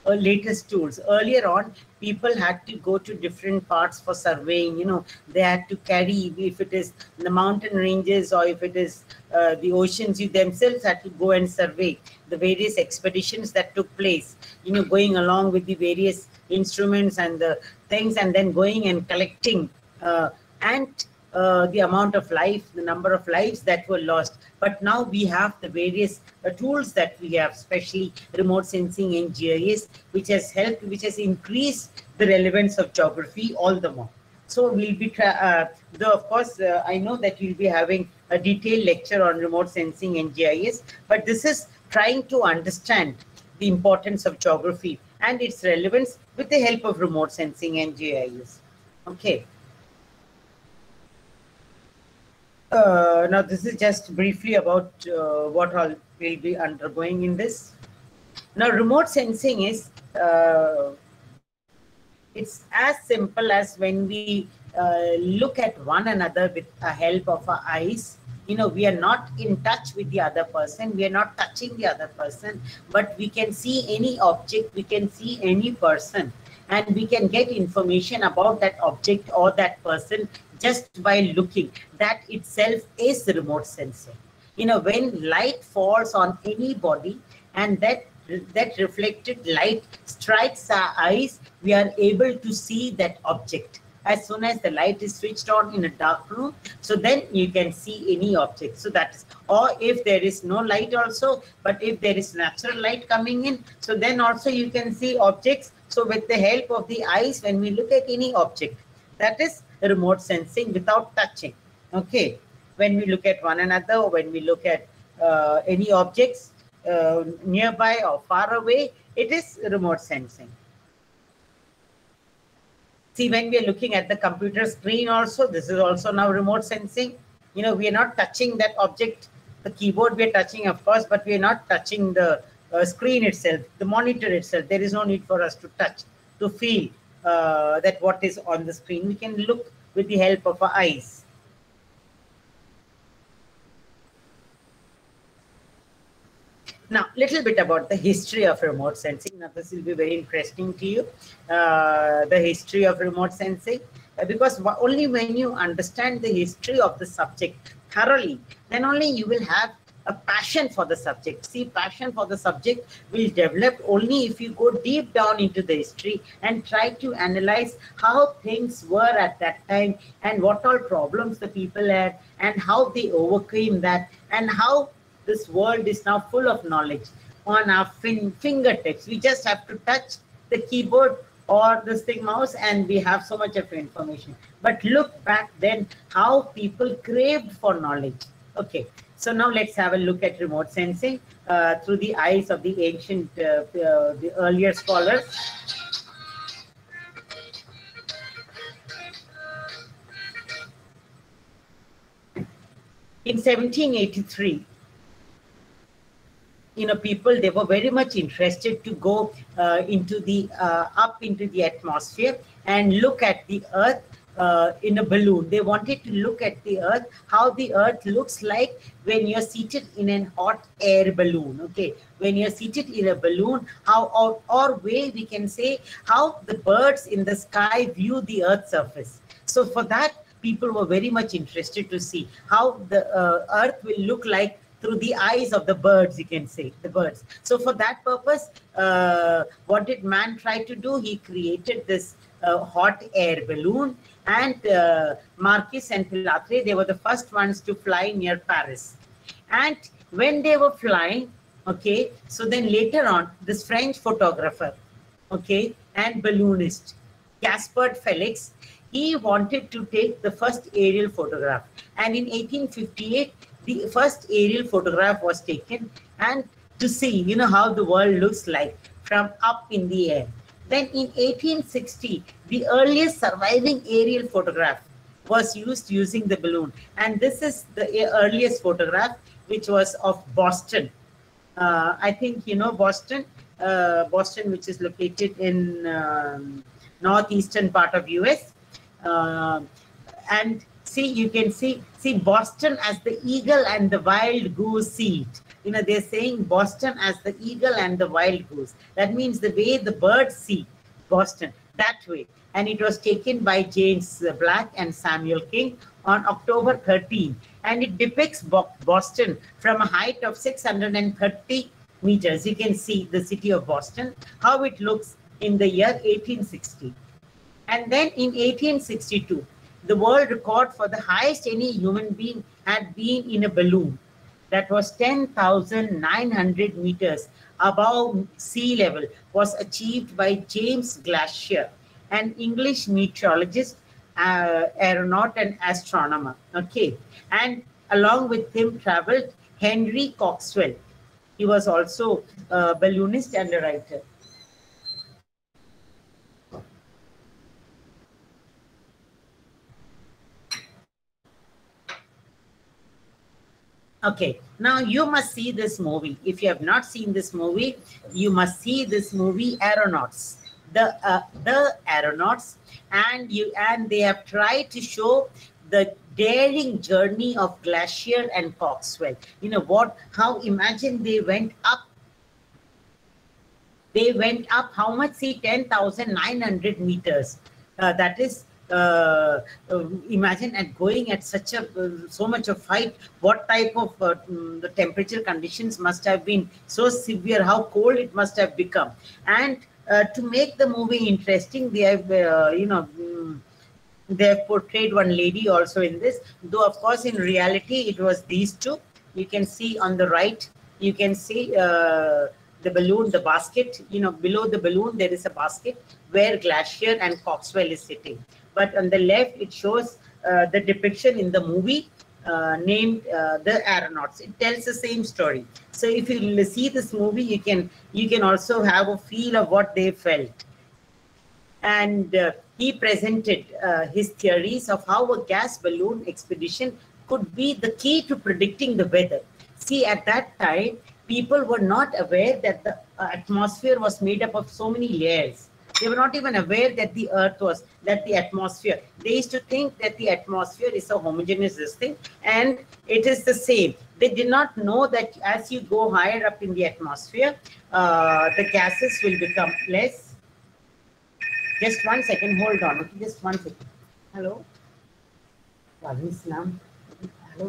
latest tools. Earlier on, people had to go to different parts for surveying. They had to carry, if it is the mountain ranges or if it is the oceans, you themselves had to go and survey the various expeditions that took place, going along with the various instruments and the things, and then going and collecting and the amount of life, the number of lives that were lost. But now we have the various tools that we have, especially remote sensing and GIS, which has helped, which has increased the relevance of geography all the more. So we'll be, though of course, I know that we'll be having a detailed lecture on remote sensing and GIS, but this is trying to understand the importance of geography and its relevance with the help of remote sensing and GIS. Okay. Now this is just briefly about what all will be undergoing in this. Now remote sensing is, it's as simple as when we look at one another with the help of our eyes. We are not in touch with the other person, we are not touching the other person, but we can see any object, we can see any person, and we can get information about that object or that person just by looking. That itself is remote sensing. When light falls on any body and that reflected light strikes our eyes, we are able to see that object. As soon as the light is switched on in a dark room, so then you can see any object. So that is, or if there is no light also, but if there is natural light coming in, so then also you can see objects. So with the help of the eyes, when we look at any object, that is remote sensing without touching. Okay, when we look at one another, or when we look at any objects nearby or far away, it is remote sensing. See, when we are looking at the computer screen also, this is also now remote sensing. We are not touching that object. The keyboard we are touching, of course, but we are not touching the screen itself, the monitor itself. There is no need for us to touch, to feel that what is on the screen. We can look with the help of our eyes. Now, little bit about the history of remote sensing. Now, this will be very interesting to you, the history of remote sensing, because only when you understand the history of the subject thoroughly, then only you will have a passion for the subject. See, passion for the subject will develop only if you go deep down into the history and try to analyze how things were at that time and what all problems the people had and how they overcame that, and how this world is now full of knowledge on our fingertips. We just have to touch the keyboard or the stick mouse and we have so much of information. But look back then, how people craved for knowledge. Okay, so now let's have a look at remote sensing through the eyes of the ancient, the earlier scholars. In 1783, people, they were very much interested to go into the up into the atmosphere and look at the Earth in a balloon. They wanted to look at the Earth, how the Earth looks like when you're seated in an hot air balloon. Okay, when you're seated in a balloon, how or way we can say how the birds in the sky view the Earth's surface. So for that, people were very much interested to see how the Earth will look like through the eyes of the birds, you can say, the birds. So for that purpose, what did man try to do? He created this hot air balloon, and Marquis and Pilatre, they were the first ones to fly near Paris. And when they were flying, okay, so then later on, this French photographer, okay, and balloonist, Gaspard Felix, he wanted to take the first aerial photograph. And in 1858, the first aerial photograph was taken, and to see, how the world looks like from up in the air. Then in 1860, the earliest surviving aerial photograph was used using the balloon. And this is the earliest photograph, which was of Boston. I think Boston, Boston, which is located in northeastern part of US. And see, you can see Boston as the eagle and the wild goose seat. they're saying Boston as the eagle and the wild goose. That means the way the birds see Boston, that way. And it was taken by James Black and Samuel King on October 13. And it depicts Boston from a height of 630 meters. You can see the city of Boston, how it looks in the year 1860. And then in 1862, the world record for the highest any human being had been in a balloon. That was 10,900 meters above sea level, was achieved by James Glaisher, an English meteorologist, aeronaut and astronomer. Okay. And along with him traveled Henry Coxwell. He was also a balloonist and a writer. Okay, now you must see this movie. If you have not seen this movie, you must see this movie, Aeronauts. The Aeronauts, and they have tried to show the daring journey of Glaisher and Coxwell. How imagine they went up. They went up how much? See, 10,900 meters. That is, imagine at going at such a so much of height, what type of the temperature conditions must have been so severe, how cold it must have become. And to make the movie interesting, they have they have portrayed one lady also in this, though of course in reality it was these two. You can see on the right, you can see the balloon, the basket, below the balloon there is a basket where Glaisher and Coxwell is sitting. But on the left, it shows the depiction in the movie named The Aeronauts. It tells the same story. So if you see this movie, you can also have a feel of what they felt. And he presented his theories of how a gas balloon expedition could be the key to predicting the weather. See, at that time, people were not aware that the atmosphere was made up of so many layers. They were not even aware that the earth was, that the atmosphere. They used to think that the atmosphere is a homogeneous thing and it is the same. They did not know that as you go higher up in the atmosphere, the gases will become less. Just 1 second, hold on. Okay, just 1 second. Hello? Hello,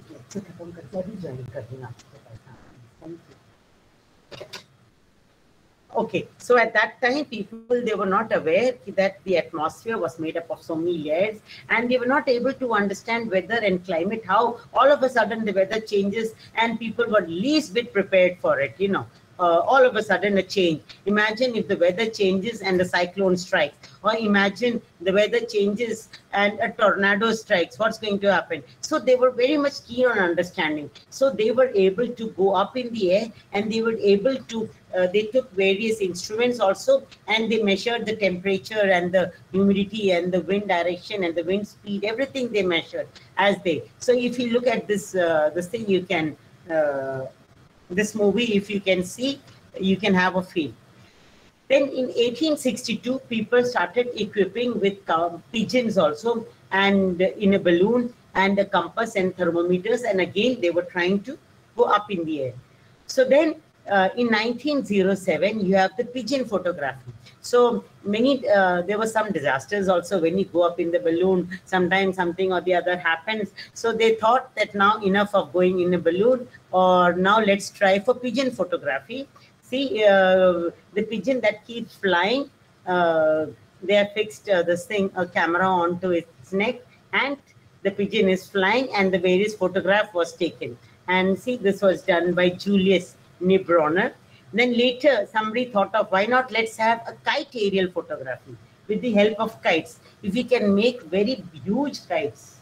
okay, so at that time, people, they were not aware that the atmosphere was made up of so many layers, and they were not able to understand weather and climate, how all of a sudden the weather changes and people were least bit prepared for it, all of a sudden a change. Imagine if the weather changes and a cyclone strikes, or imagine the weather changes and a tornado strikes, what's going to happen? So they were very much keen on understanding. So they were able to go up in the air, and they were able to, they took various instruments also, and they measured the temperature and the humidity and the wind direction and the wind speed, everything they measured as they. So if you look at this, this thing, you can, this movie, if you can see, you can have a feel. Then in 1862, people started equipping with pigeons also, and in a balloon and a compass and thermometers, and again they were trying to go up in the air. So then in 1907, you have the pigeon photography. So many, there were some disasters also when you go up in the balloon, sometimes something or the other happens. So they thought that now enough of going in a balloon, or now let's try for pigeon photography. See, the pigeon that keeps flying, they have fixed this thing, a camera onto its neck, and the pigeon is flying, and the various photograph was taken. And see, this was done by Julius Nibroner. Then later, somebody thought of, why not let's have a kite aerial photography with the help of kites. If we can make very huge kites,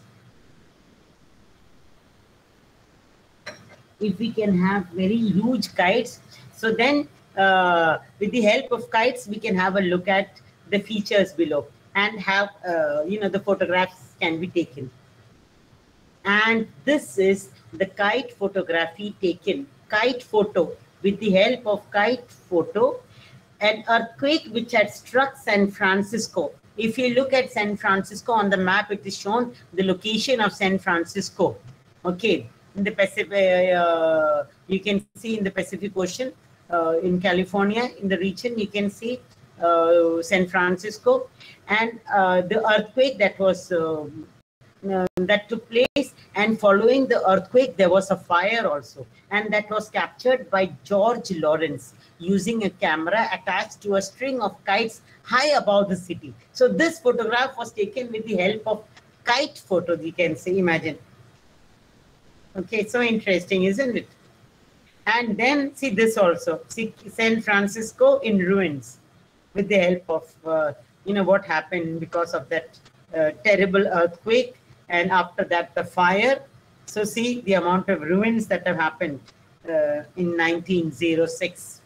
if we can have very huge kites, so then with the help of kites, we can have a look at the features below and have, the photographs can be taken. And this is the kite photography taken, kite photo. With the help of kite photo, an earthquake which had struck San Francisco. If you look at San Francisco on the map, it is shown the location of San Francisco. Okay, in the Pacific, you can see in the Pacific Ocean, in California, in the region, you can see San Francisco, and the earthquake that was that took place, and following the earthquake there was a fire also, and that was captured by George Lawrence using a camera attached to a string of kites high above the city. So this photograph was taken with the help of kite photo, you can say, imagine. Okay, so interesting, isn't it? And then see this also, see San Francisco in ruins with the help of what happened because of that terrible earthquake, and after that the fire. So see the amount of ruins that have happened in 1906.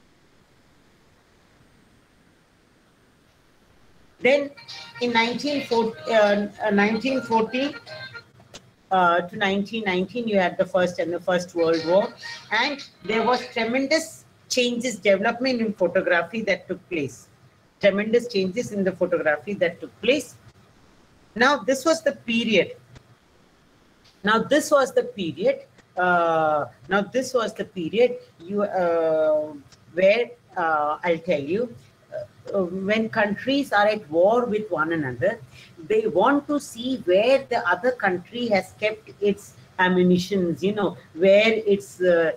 Then in 1940 to 1919, you had the First World War, and there was tremendous changes, development in photography that took place. Tremendous changes in the photography that took place. Now this was the period. Where I'll tell you, when countries are at war with one another, they want to see where the other country has kept its ammunitions, where its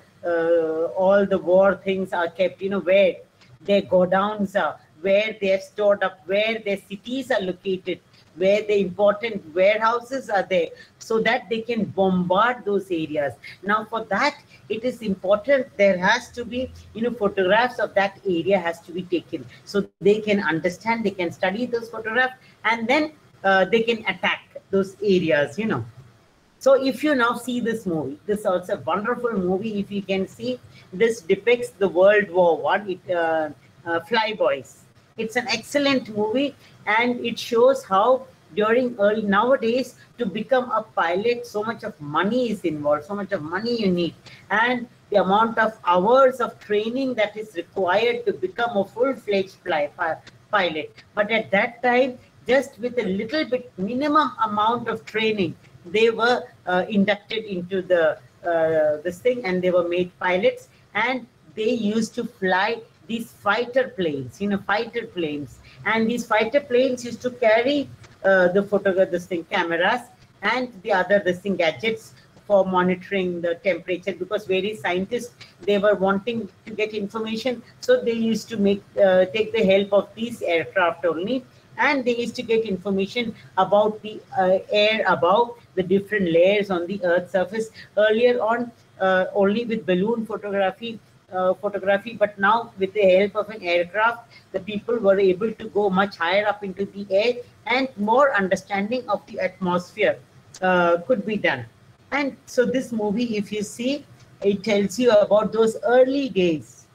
all the war things are kept, where their godowns are, where they have stored up, where their cities are located, where the important warehouses are there, so that they can bombard those areas. Now for that, it is important, there has to be, photographs of that area has to be taken, so they can understand, they can study those photographs, and then they can attack those areas, So if you now see this movie, this is also a wonderful movie. If you can see, this depicts the World War I, Flyboys. It's an excellent movie, and it shows how nowadays to become a pilot, so much of money is involved, so much of money you need, and the amount of hours of training that is required to become a full-fledged pilot. But at that time, just with a little bit minimum amount of training, they were inducted into this thing, and they were made pilots, and they used to fly these fighter planes, and these fighter planes used to carry the cameras and the other gadgets for monitoring the temperature, because various scientists, they were wanting to get information, so they used to take the help of these aircraft only, and they used to get information about the air above, the different layers on the Earth's surface. Earlier on, only with balloon photography, but now with the help of an aircraft, the people were able to go much higher up into the air, and more understanding of the atmosphere could be done. And so this movie, if you see, it tells you about those early days.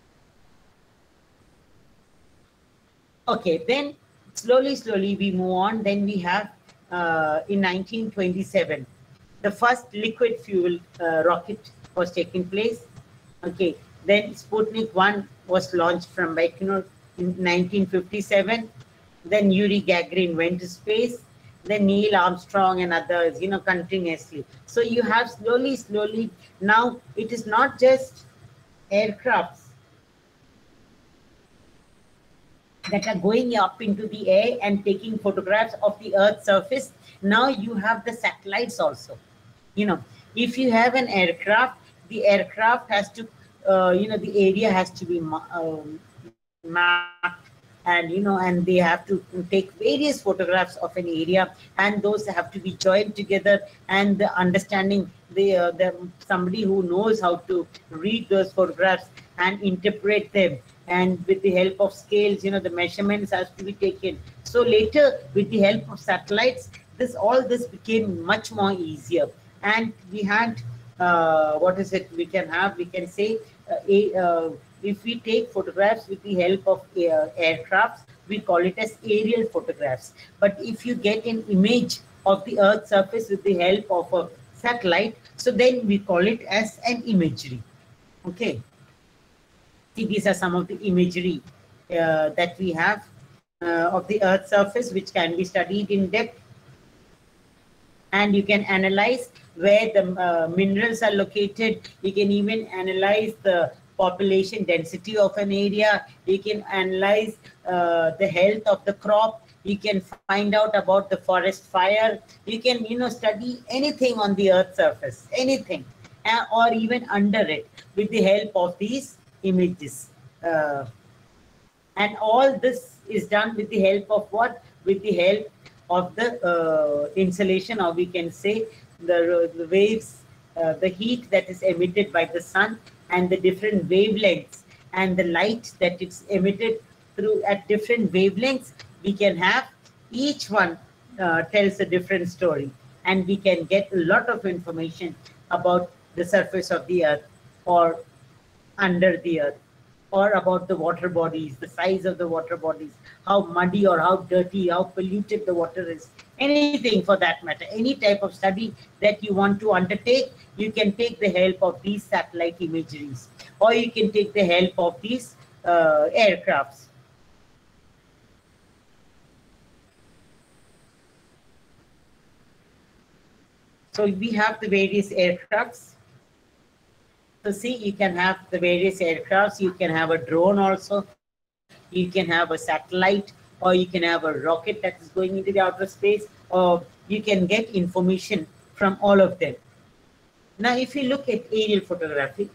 Okay, then slowly we move on. Then we have in 1927, the first liquid fuel rocket was taking place. Okay, then Sputnik 1 was launched from Baikonur in 1957. Then Yuri Gagarin went to space. Then Neil Armstrong and others, continuously. So you have slowly. Now it is not just aircrafts that are going up into the air and taking photographs of the Earth's surface. Now you have the satellites also. If you have an aircraft, the aircraft has to, the area has to be mapped, and and they have to take various photographs of an area, and those have to be joined together, and the understanding, somebody who knows how to read those photographs and interpret them, and with the help of scales, the measurements has to be taken. So later, with the help of satellites, all this became much more easier. And we had we can say if we take photographs with the help of aircrafts, we call it as aerial photographs. But if you get an image of the Earth's surface with the help of a satellite, so then we call it as an imagery. Okay. See, these are some of the imagery that we have of the Earth's surface, which can be studied in depth. and you can analyze where the minerals are located. You can even analyze the population density of an area. You can analyze the health of the crop. You can find out about the forest fire. You can, study anything on the Earth's surface, anything, or even under it with the help of these images. And all this is done with the help of what? With the help of the insolation, or we can say the waves, the heat that is emitted by the sun, and the different wavelengths and the light that it's emitted through at different wavelengths. We can have each one tells a different story, and we can get a lot of information about the surface of the Earth or under the Earth, or about the water bodies, the size of the water bodies, how muddy or how dirty, how polluted the water is, anything for that matter. Any type of study that you want to undertake, you can take the help of these satellite imageries, or you can take the help of these aircrafts. So we have the various aircrafts. So see, you can have the various aircrafts. You can have a drone also. You can have a satellite, or you can have a rocket that is going into the outer space, or you can get information from all of them. Now, if you look at aerial photography,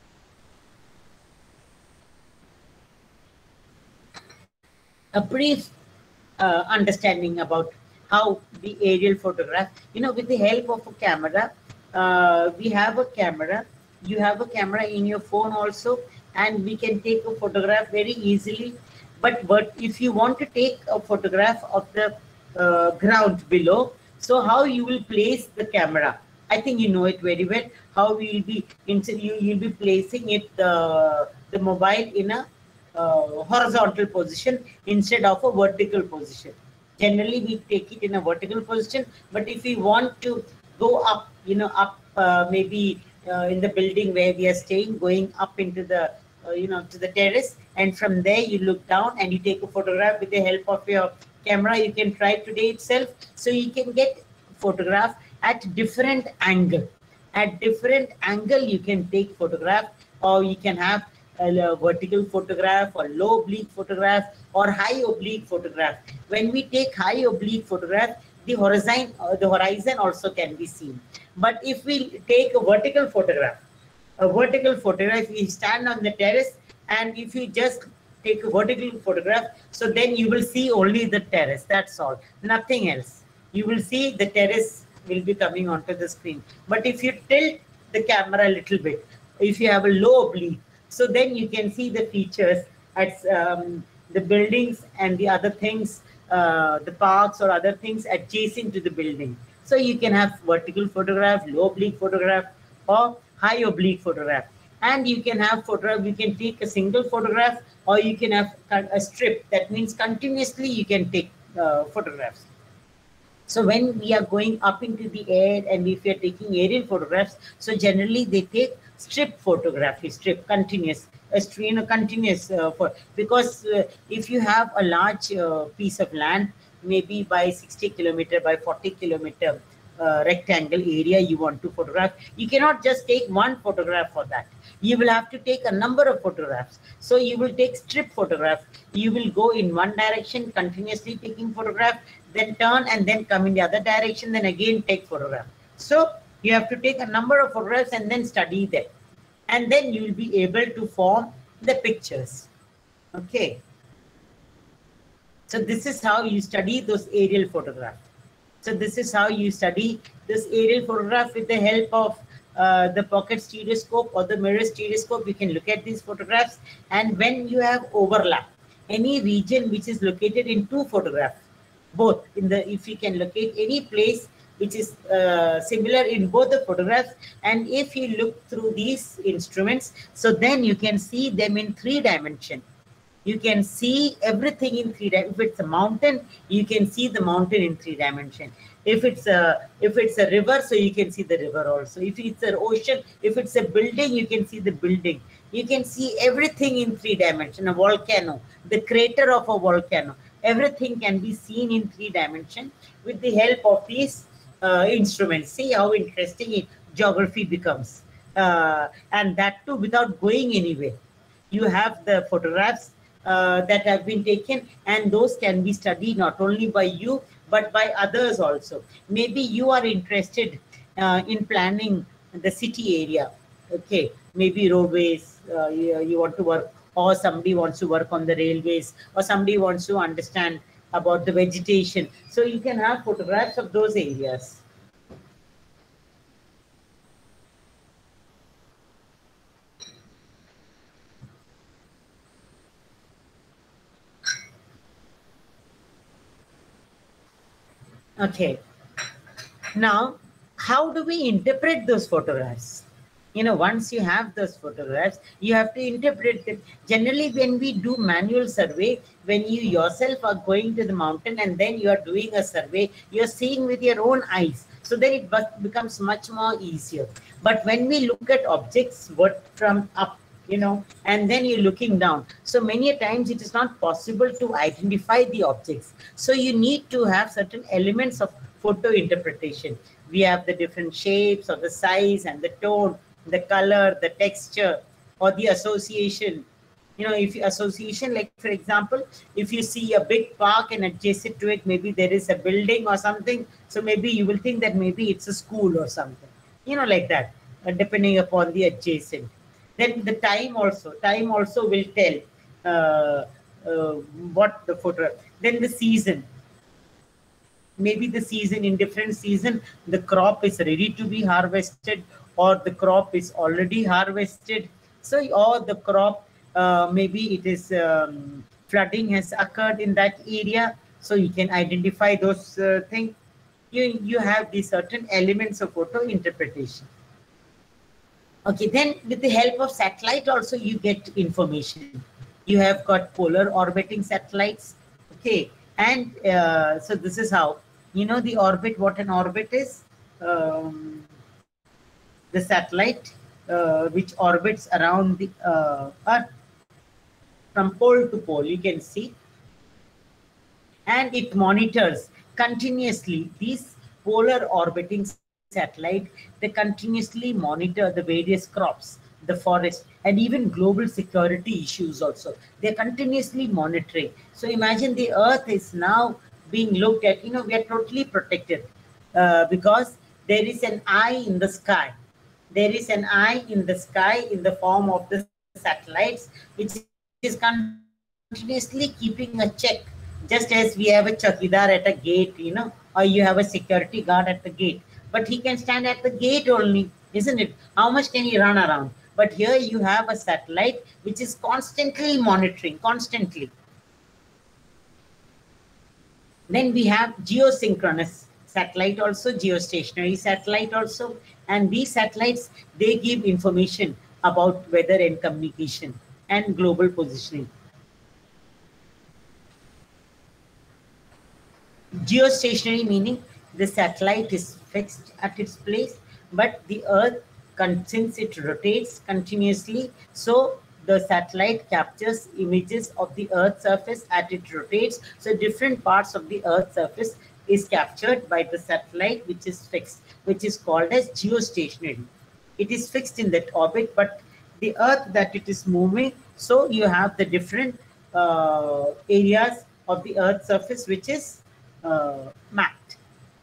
a brief understanding about how the aerial photograph, with the help of a camera, we have a camera. You have a camera in your phone also, and we can take a photograph very easily. But if you want to take a photograph of the ground below, so how you will place the camera? I think you know it very well. How you'll be placing it, the mobile in a horizontal position instead of a vertical position. Generally, we take it in a vertical position. But if we want to go up, maybe in the building where we are staying, going up into the, to the terrace, and from there you look down and you take a photograph with the help of your camera. You can try today itself. So you can get photograph at different angle. At different angle, you can take photograph, or you can have a vertical photograph, or low oblique photograph, or high oblique photograph. When we take high oblique photograph, the horizon also can be seen. But if we take a vertical photograph, we stand on the terrace, and if you just take a vertical photograph, so then you will see only the terrace, that's all, nothing else. You will see the terrace will be coming onto the screen. But if you tilt the camera a little bit, if you have a low oblique, so then you can see the features at the buildings and the other things, the parks or other things adjacent to the building. So you can have vertical photograph, low oblique photograph, or high oblique photograph. And you can have photograph, you can take a single photograph, or you can have a strip. That means continuously you can take photographs. So when we are going up into the air, and if we are taking aerial photographs, so generally they take strip photography, continuous, continuous, because if you have a large piece of land, maybe by 60 kilometer by 40 kilometer rectangle area you want to photograph, you cannot just take one photograph for that. You will have to take a number of photographs. So you will take strip photograph. You will go in one direction, continuously taking photograph, then turn and then come in the other direction, then again take photograph. So you have to take a number of photographs and then study them. And then you will be able to form the pictures. Okay. So this is how you study those aerial photographs. So this is how you study this aerial photograph with the help of the pocket stereoscope or the mirror stereoscope. You can look at these photographs, and when you have overlap, any region which is located in two photographs, both in the, if you can locate any place which is similar in both the photographs, and if you look through these instruments, so then you can see them in 3 dimensions. You can see everything in 3 dimensions. If it's a mountain, you can see the mountain in 3 dimensions. If it's a river, so you can see the river also. If it's an ocean, if it's a building, you can see the building. You can see everything in 3 dimensions. A volcano, the crater of a volcano, everything can be seen in 3 dimensions with the help of these instruments. See how interesting geography becomes. And that too without going anywhere. You have the photographs that have been taken, and those can be studied not only by you but by others also. Maybe you are interested in planning the city area. Okay, maybe roadways, you want to work, or somebody wants to work on the railways, or somebody wants to understand about the vegetation. So you can have photographs of those areas. Okay. Now, how do we interpret those photographs? You know, once you have those photographs, you have to interpret them. Generally, when we do manual survey, when you yourself are going to the mountain and then you are doing a survey, you're seeing with your own eyes. So then it becomes much more easier. But when we look at objects, what from up, you know, and then you're looking down. So many times it is not possible to identify the objects. So you need to have certain elements of photo interpretation. We have the different shapes or the size and the tone, the color, the texture, or the association. You know, if association, like for example, if you see a big park and adjacent to it, maybe there is a building or something. So maybe you will think that maybe it's a school or something, you know, like that, depending upon the adjacent. Then the time also will tell what the photo. Then the season. Maybe the season, in different season, the crop is ready to be harvested, or the crop is already harvested. So, or the crop, maybe it is flooding has occurred in that area. So you can identify those things. You have the certain elements of photo interpretation. Okay, then with the help of satellite also you get information. You have got polar orbiting satellites. Okay, and so this is how, you know, the orbit, what an orbit is. The satellite which orbits around the Earth from pole to pole, you can see. And it monitors continuously these polar orbiting satellite. They continuously monitor the various crops, the forest, and even global security issues also. They're continuously monitoring. So imagine the Earth is now being looked at. You know, we are totally protected because there is an eye in the sky. There is an eye in the sky in the form of the satellites, which is continuously keeping a check. Just as we have a chowkidar at a gate, you know, or you have a security guard at the gate. But he can stand at the gate only, isn't it? How much can he run around? But here you have a satellite which is constantly monitoring, constantly. Then we have geosynchronous satellite also, geostationary satellite also. And these satellites, they give information about weather and communication and global positioning. Geostationary meaning the satellite is fixed at its place, but the Earth, since it rotates continuously, so the satellite captures images of the Earth's surface as it rotates. So different parts of the Earth's surface is captured by the satellite, which is fixed, which is called as geostationary. It is fixed in that orbit, but the Earth that it is moving, so you have the different areas of the Earth's surface which is mapped.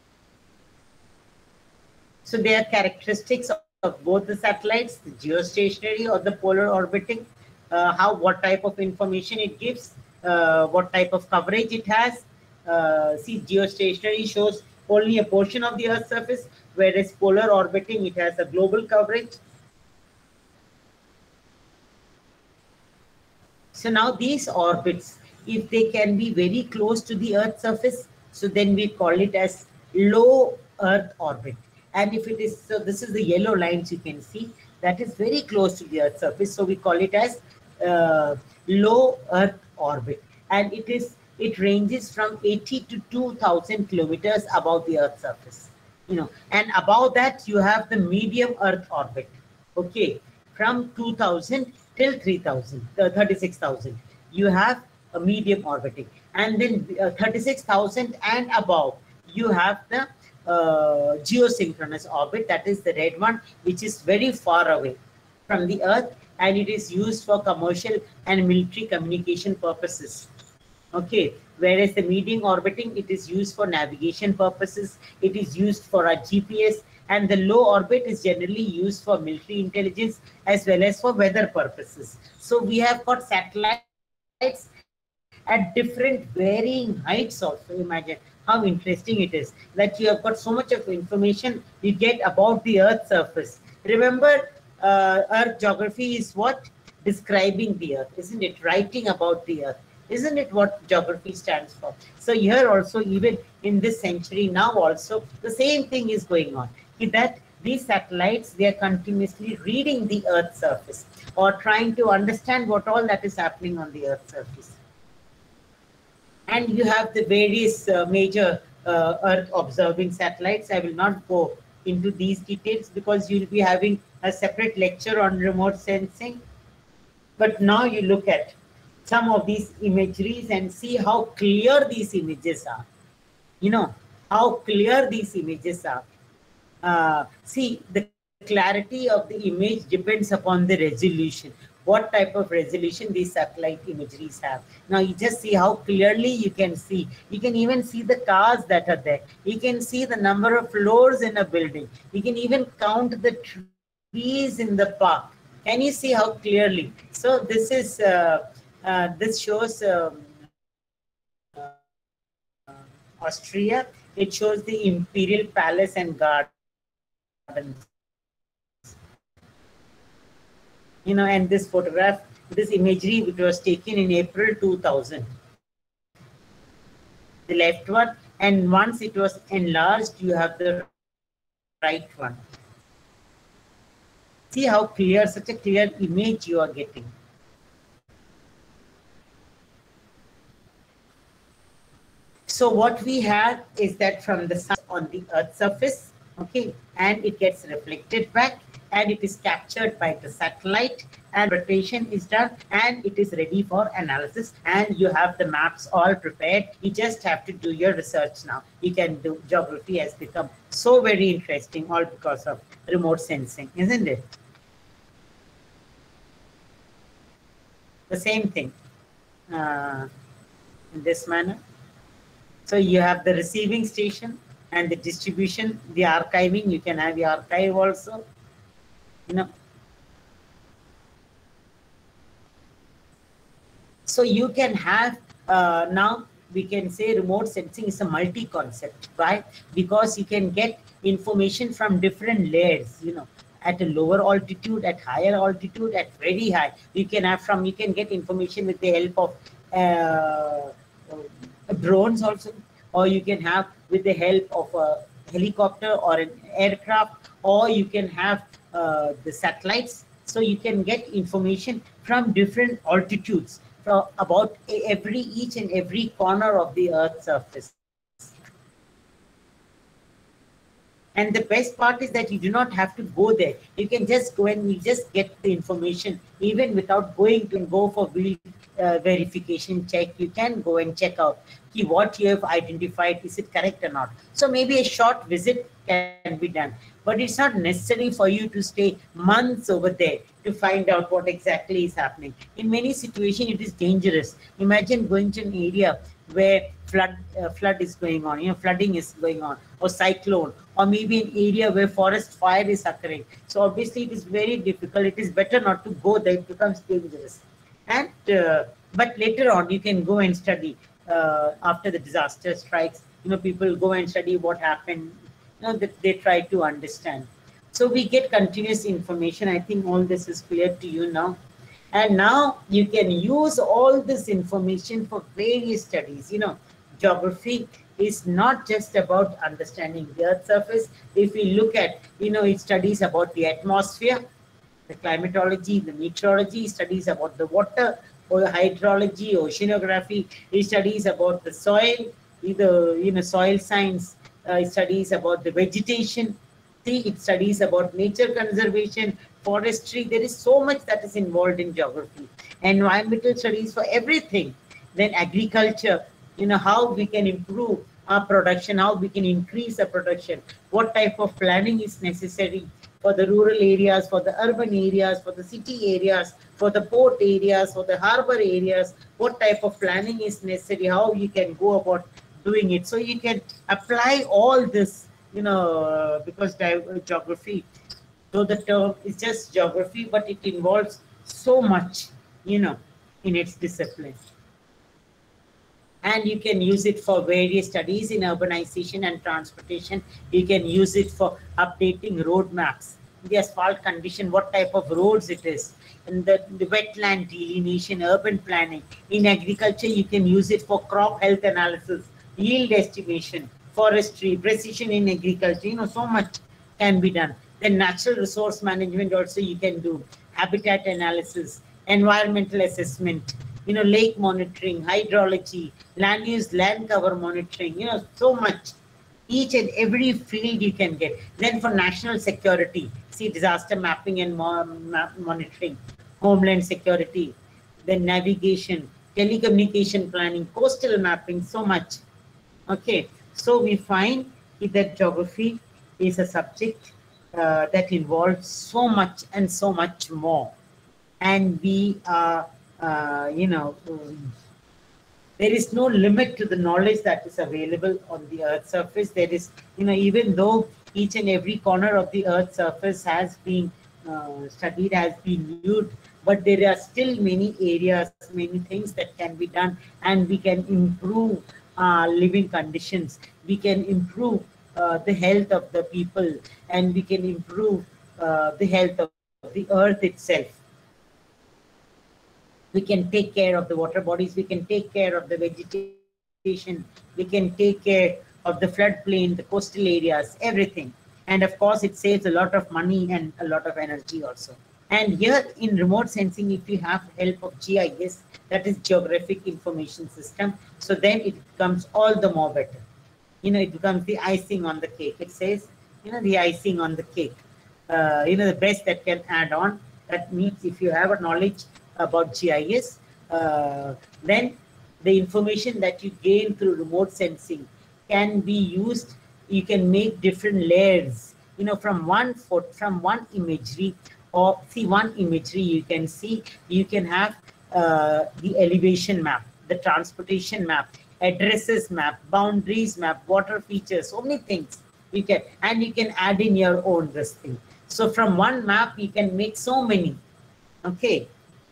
So there are characteristics of both the satellites, the geostationary or the polar orbiting, what type of information it gives, what type of coverage it has. See, geostationary shows only a portion of the Earth's surface, whereas polar orbiting, it has a global coverage. So now these orbits, if they can be very close to the Earth's surface, so then we call it as low Earth orbit. And if it is, so this is the yellow lines you can see, that is very close to the Earth's surface. So we call it as low Earth orbit. And it ranges from 80 to 2,000 kilometers above the Earth's surface. You know, and above that you have the medium Earth orbit. Okay, from 2,000 till 3,000, 36,000. You have a medium orbiting, and then 36,000 and above, you have the geosynchronous orbit, that is the red one, which is very far away from the Earth, and it is used for commercial and military communication purposes. Okay, whereas the medium orbiting, it is used for navigation purposes, it is used for our GPS, and the low orbit is generally used for military intelligence as well as for weather purposes. So we have got satellites at different varying heights also. Imagine how interesting it is that you have got so much of information you get about the Earth's surface. Remember, Earth geography is what? Describing the Earth, isn't it? Writing about the Earth. Isn't it what geography stands for? So here also, even in this century now also, the same thing is going on. That these satellites, they are continuously reading the Earth's surface or trying to understand what all that is happening on the Earth's surface. And you have the various major Earth observing satellites. I will not go into these details because you'll be having a separate lecture on remote sensing. But now you look at some of these imageries and see how clear these images are. You know, how clear these images are. See, the clarity of the image depends upon the resolution. What type of resolution these satellite imageries have. Now you just see how clearly you can see. You can even see the cars that are there. You can see the number of floors in a building. You can even count the trees in the park. Can you see how clearly? So this is this shows Austria. It shows the Imperial Palace and Gardens. You know, and this photograph, this imagery, which was taken in April 2000. The left one, and once it was enlarged, you have the right one. See how clear, such a clear image you are getting. So what we have is that from the sun on the Earth's surface, okay, and it gets reflected back, and it is captured by the satellite, and rotation is done, and it is ready for analysis, and you have the maps all prepared. You just have to do your research now. You can do. Geography has become so very interesting, all because of remote sensing, isn't it? The same thing in this manner. So you have the receiving station and the distribution, the archiving. You can have the archive also. You know, so you can have now we can say remote sensing is a multi-concept, right? Because you can get information from different layers, you know, at a lower altitude, at higher altitude, at very high. You can have from, you can get information with the help of drones also, or you can have with the help of a helicopter or an aircraft, or you can have the satellites. So you can get information from different altitudes, from about each and every corner of the Earth's surface. And the best part is that you do not have to go there. You can just go and you just get the information even without going to go for verification check. You can go and check out what you have identified, is it correct or not. So maybe a short visit can be done, but it's not necessary for you to stay months over there to find out what exactly is happening. In many situations, it is dangerous. Imagine going to an area where flood is going on, you know, flooding is going on, or cyclone, or maybe an area where forest fire is occurring. So obviously it is very difficult. It is better not to go there. It becomes dangerous. And but later on you can go and study after the disaster strikes. You know, people go and study what happened. You know, that they try to understand. So we get continuous information. I think all this is clear to you now. And now you can use all this information for various studies. You know, geography is not just about understanding the Earth's surface. If we look at, you know, it studies about the atmosphere, the climatology, the meteorology, studies about the water, or hydrology, oceanography. It studies about the soil, either, you know, soil science. It studies about the vegetation. See, it studies about nature conservation, forestry. There is so much that is involved in geography. Environmental studies for everything. Then agriculture, you know, how we can improve our production, how we can increase the production, what type of planning is necessary for the rural areas, for the urban areas, for the city areas, for the port areas, for the harbor areas, what type of planning is necessary, how you can go about doing it. So you can apply all this, because geography, though the term is just geography, but it involves so much, in its discipline. And you can use it for various studies in urbanization and transportation. You can use it for updating road maps, the asphalt condition, what type of roads it is, and the wetland delineation, urban planning. In agriculture, you can use it for crop health analysis, yield estimation, forestry, precision in agriculture, so much can be done. Then natural resource management also you can do, habitat analysis, environmental assessment, lake monitoring, hydrology, land use, land cover monitoring, so much. Each and every field you can get. Then for national security, see disaster mapping and monitoring, homeland security, then navigation, telecommunication planning, coastal mapping, so much. Okay, so we find that geography is a subject that involves so much and so much more. And we are, there is no limit to the knowledge that is available on the Earth's surface. There is, even though each and every corner of the Earth's surface has been studied, has been viewed, but there are still many areas, many things that can be done, and we can improve living conditions. We can improve the health of the people, and we can improve the health of the Earth itself. We can take care of the water bodies, we can take care of the vegetation, we can take care of the floodplain, the coastal areas, everything. And of course, it saves a lot of money and a lot of energy also. And here in remote sensing, if you have help of GIS, that is Geographic Information System, so then it becomes all the more better. It becomes the icing on the cake. It says, the icing on the cake. The best that can add on. That means if you have a knowledge about GIS, then the information that you gain through remote sensing can be used. You can make different layers, from one imagery, or see one imagery you can see, you can have the elevation map, the transportation map, addresses map, boundaries map, water features, so many things you can, and you can add in your own this thing. So from one map, you can make so many. Okay.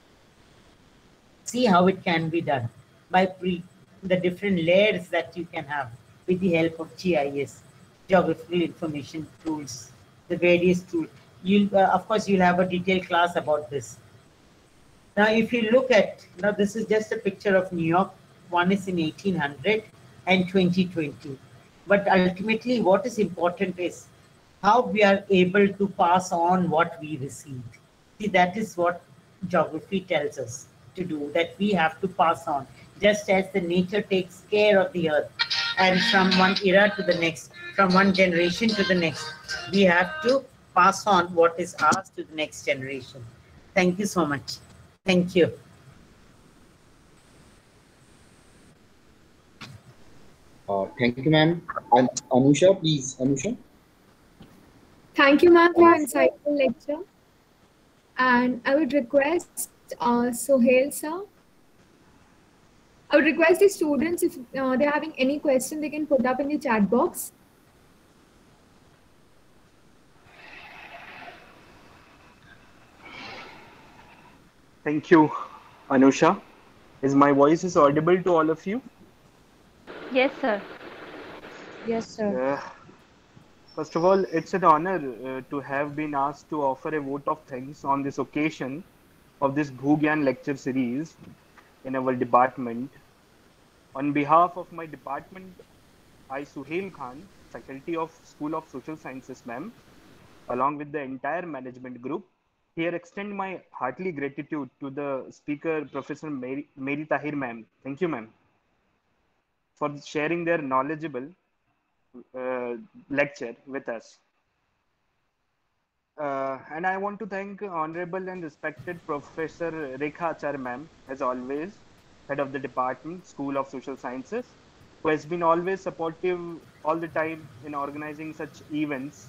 See how it can be done by the different layers that you can have with the help of GIS, geographical information tools, the various tools. Of course, you'll have a detailed class about this. Now, if you look at, this is just a picture of New York. One is in 1800 and 2020. But ultimately, what is important is how we are able to pass on what we received. See, that is what geography tells us to do, that we have to pass on, just as the nature takes care of the earth, and from one era to the next, from one generation to the next, we have to pass on what is ours to the next generation. Thank you so much. Thank you. Thank you, ma'am. And Anusha, please, Anusha. Thank you, ma'am, for your insightful lecture. And I would request Sohail sir. I would request the students, if they're having any question, they can put up in the chat box. Thank you, Anusha. Is my voice audible to all of you? Yes, sir. Yes, sir. First of all, it's an honor to have been asked to offer a vote of thanks on this occasion of this Bhugyan lecture series in our department. On behalf of my department, I, Suhail Khan, faculty of School of Social Sciences, ma'am, along with the entire management group, here extend my heartily gratitude to the speaker, Professor Mary Tahir, ma'am. Thank you, ma'am, for sharing their knowledgeable lecture with us. And I want to thank Honorable and respected Professor Rekha Achar, ma'am, as always, head of the department, School of Social Sciences, who has been always supportive all the time in organizing such events.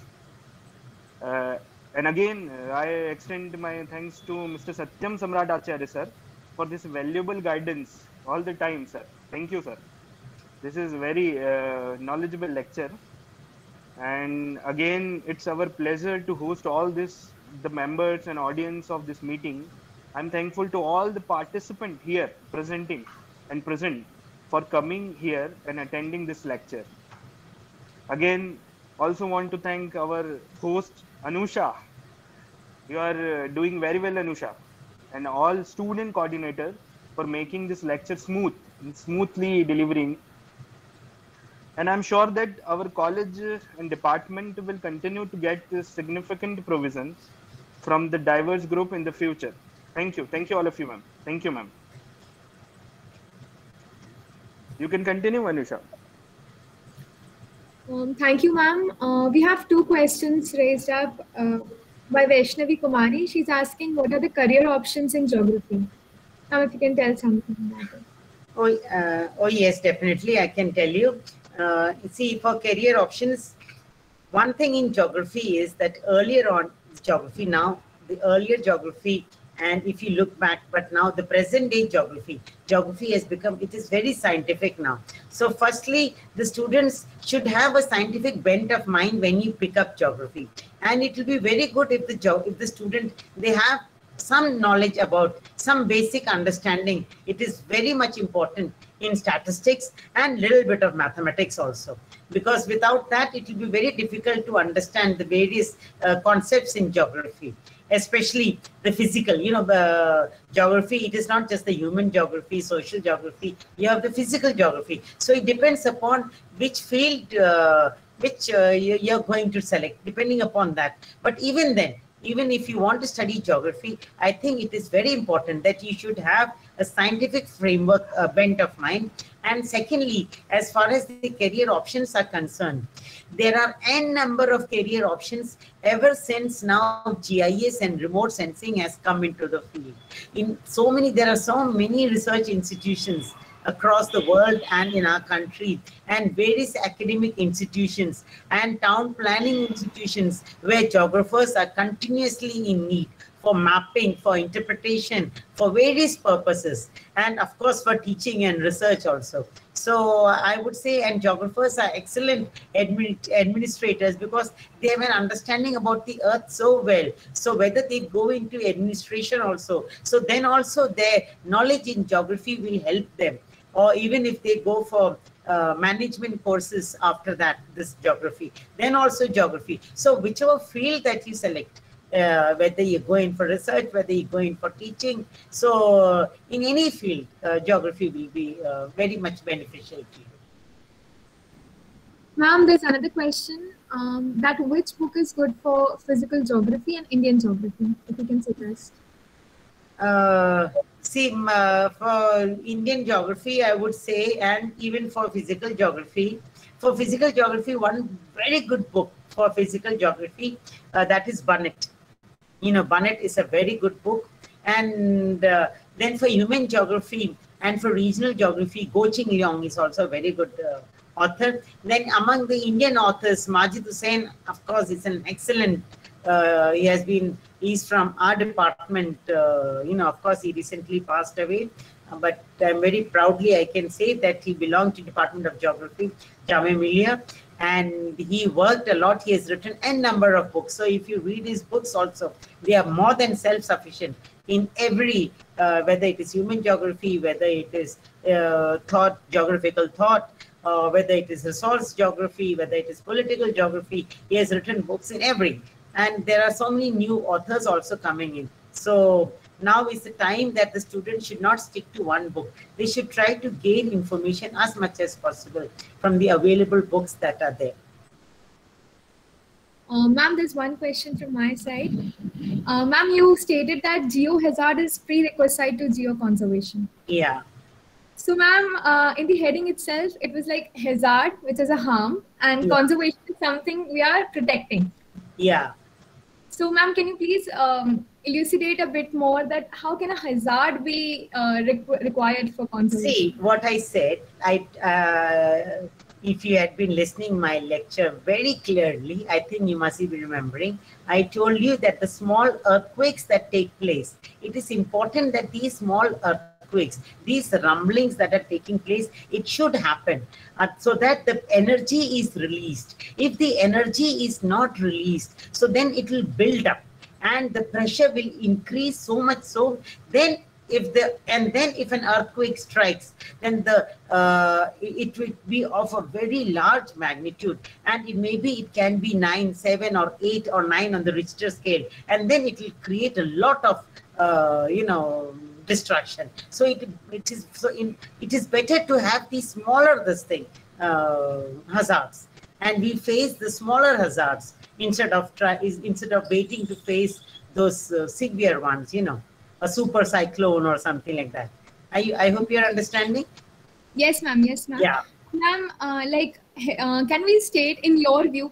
And again, I extend my thanks to Mr. Satyam Samrat Acharya, sir, for this valuable guidance all the time, sir. Thank you, sir. This is very knowledgeable lecture. And again, it's our pleasure to host all this, the members and audience of this meeting. I'm thankful to all the participants here present for coming here and attending this lecture. Again, also want to thank our host, Anusha. You are doing very well, Anusha, and all student coordinator for making this lecture smoothly delivering. And I'm sure that our college and department will continue to get significant provisions from the diverse group in the future. Thank you. Thank you, all of you, ma'am. Thank you, ma'am. You can continue, Anusha. Thank you, ma'am. We have two questions raised up by Vaishnavi Kumari. She's asking, what are the career options in geography? Now, if you can tell something about it. Oh yes, definitely. I can tell you. See, for career options, one thing in geography is that earlier on geography, now the earlier geography, and if you look back, but now the present day geography has become, it is very scientific now. So firstly, the students should have a scientific bent of mind when you pick up geography. And it will be very good if the student, they have some knowledge about some basic understanding. It is very much important in statistics and little bit of mathematics also, because without that it will be very difficult to understand the various concepts in geography, especially the physical. You know, the geography, it is not just the human geography, social geography, you have the physical geography. So it depends upon which field you're going to select, depending upon that. But even then, even if you want to study geography, I think it is very important that you should have a scientific framework bent of mind. And secondly, as far as the career options are concerned, there are n number of career options ever since now GIS and remote sensing has come into the field. There are so many research institutions across the world and in our country, and various academic institutions and town planning institutions where geographers are continuously in need for mapping, for interpretation, for various purposes, and of course for teaching and research also. So I would say, and geographers are excellent administrators because they have an understanding about the earth so well. So whether they go into administration also, so then also their knowledge in geography will help them. Or even if they go for management courses after that, this geography, then also geography. So whichever field that you select, whether you go in for research, whether you go in for teaching, so in any field, geography will be very much beneficial to you. Ma'am, there's another question, that which book is good for physical geography and Indian geography, if you can suggest. See, for Indian geography, I would say, and even for physical geography, one very good book for physical geography, that is Bunnett. You know, Bunnett is a very good book. And then for human geography and for regional geography, Goh Ching Leong is also a very good author. Then among the Indian authors, Majid Hussain, of course, is an excellent, he's from our department, of course, he recently passed away, but very proudly I can say that he belonged to Department of Geography, Jamia Millia, and he worked a lot. He has written a number of books. So if you read his books also, they are more than self-sufficient in every, whether it is human geography, whether it is geographical thought, whether it is resource geography, whether it is political geography. He has written books in every. And there are so many new authors also coming in. So now is the time that the students should not stick to one book. They should try to gain information as much as possible from the available books that are there. Ma'am, there's one question from my side. Ma'am, you stated that geohazard is prerequisite to geoconservation. Yeah. So ma'am, in the heading itself, it was like hazard, which is a harm, and conservation is something we are protecting. Yeah. So, ma'am, can you please elucidate a bit more that how can a hazard be required for conservation? See, what I said, if you had been listening my lecture very clearly, I think you must be remembering, I told you that the small earthquakes that take place, it is important that these small earthquakes, these rumblings that are taking place, it should happen so that the energy is released. If the energy is not released, so then it will build up and the pressure will increase so much so then if an earthquake strikes, then it will be of a very large magnitude, and it can be 9, 7, or 8 or 9 on the Richter scale, and then it will create a lot of destruction. So it is better to have the smaller hazards, and we face the smaller hazards instead of waiting to face those severe ones, a super cyclone or something like that. I hope you're understanding. Yes, ma'am. Yes, ma'am. Yeah. Ma'am, can we state, in your view,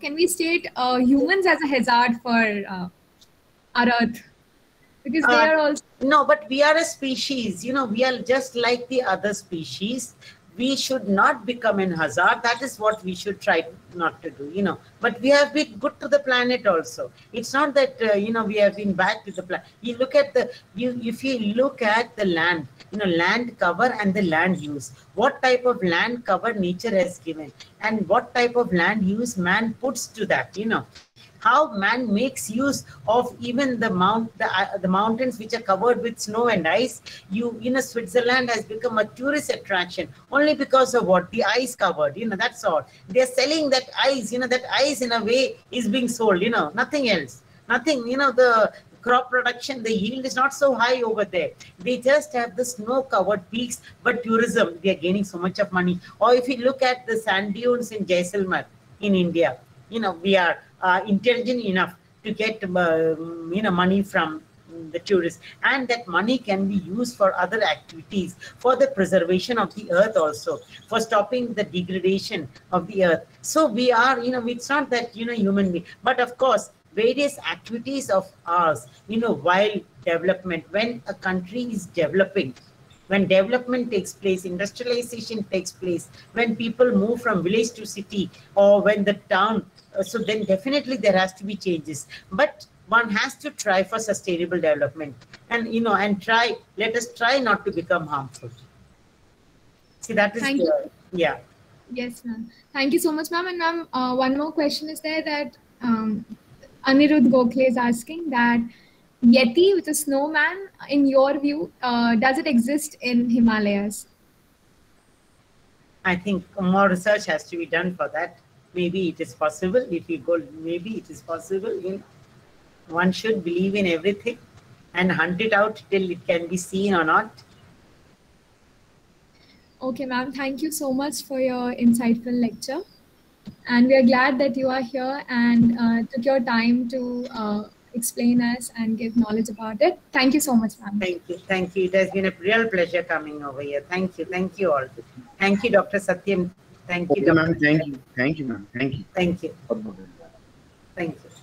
humans as a hazard for our Earth? Because they are also... No, but we are a species. We are just like the other species. We should not become an hazard. That is what we should try not to do, But we have been good to the planet also. It's not that, we have been bad to the planet. You look at if you look at the land, land cover and the land use. What type of land cover nature has given and what type of land use man puts to that, How man makes use of even the mountains which are covered with snow and ice. Switzerland has become a tourist attraction only because of what? The ice covered, that's all. They're selling that ice, that ice in a way is being sold, nothing else. Nothing, the crop production, the yield is not so high over there. They just have the snow-covered peaks, but tourism, they are gaining so much of money. Or if you look at the sand dunes in Jaisalmer in India, we are intelligent enough to get money from the tourists, and that money can be used for other activities, for the preservation of the earth also, for stopping the degradation of the earth. So we are, it's not that, human being, but of course, various activities of ours, while development, when a country is developing, when development takes place, industrialization takes place, when people move from village to city, or when the town, so then definitely there has to be changes. But one has to try for sustainable development, and let us try not to become harmful. See, that is yeah. Yes, ma'am. Thank you so much, ma'am. And ma'am, one more question is there that Anirudh Gokhale is asking that Yeti, which is snowman, in your view, does it exist in Himalayas? I think more research has to be done for that. Maybe it is possible. If you go, maybe it is possible. One should believe in everything and hunt it out till it can be seen or not. Okay, ma'am. Thank you so much for your insightful lecture. And we are glad that you are here and took your time to explain us and give knowledge about it. Thank you so much, ma'am. Thank you. Thank you. It has been a real pleasure coming over here. Thank you. Thank you all. Thank you, Dr. Satyam. Thank you, ma'am. Thank you. Thank you, ma'am. Thank you. Thank you. Thank you.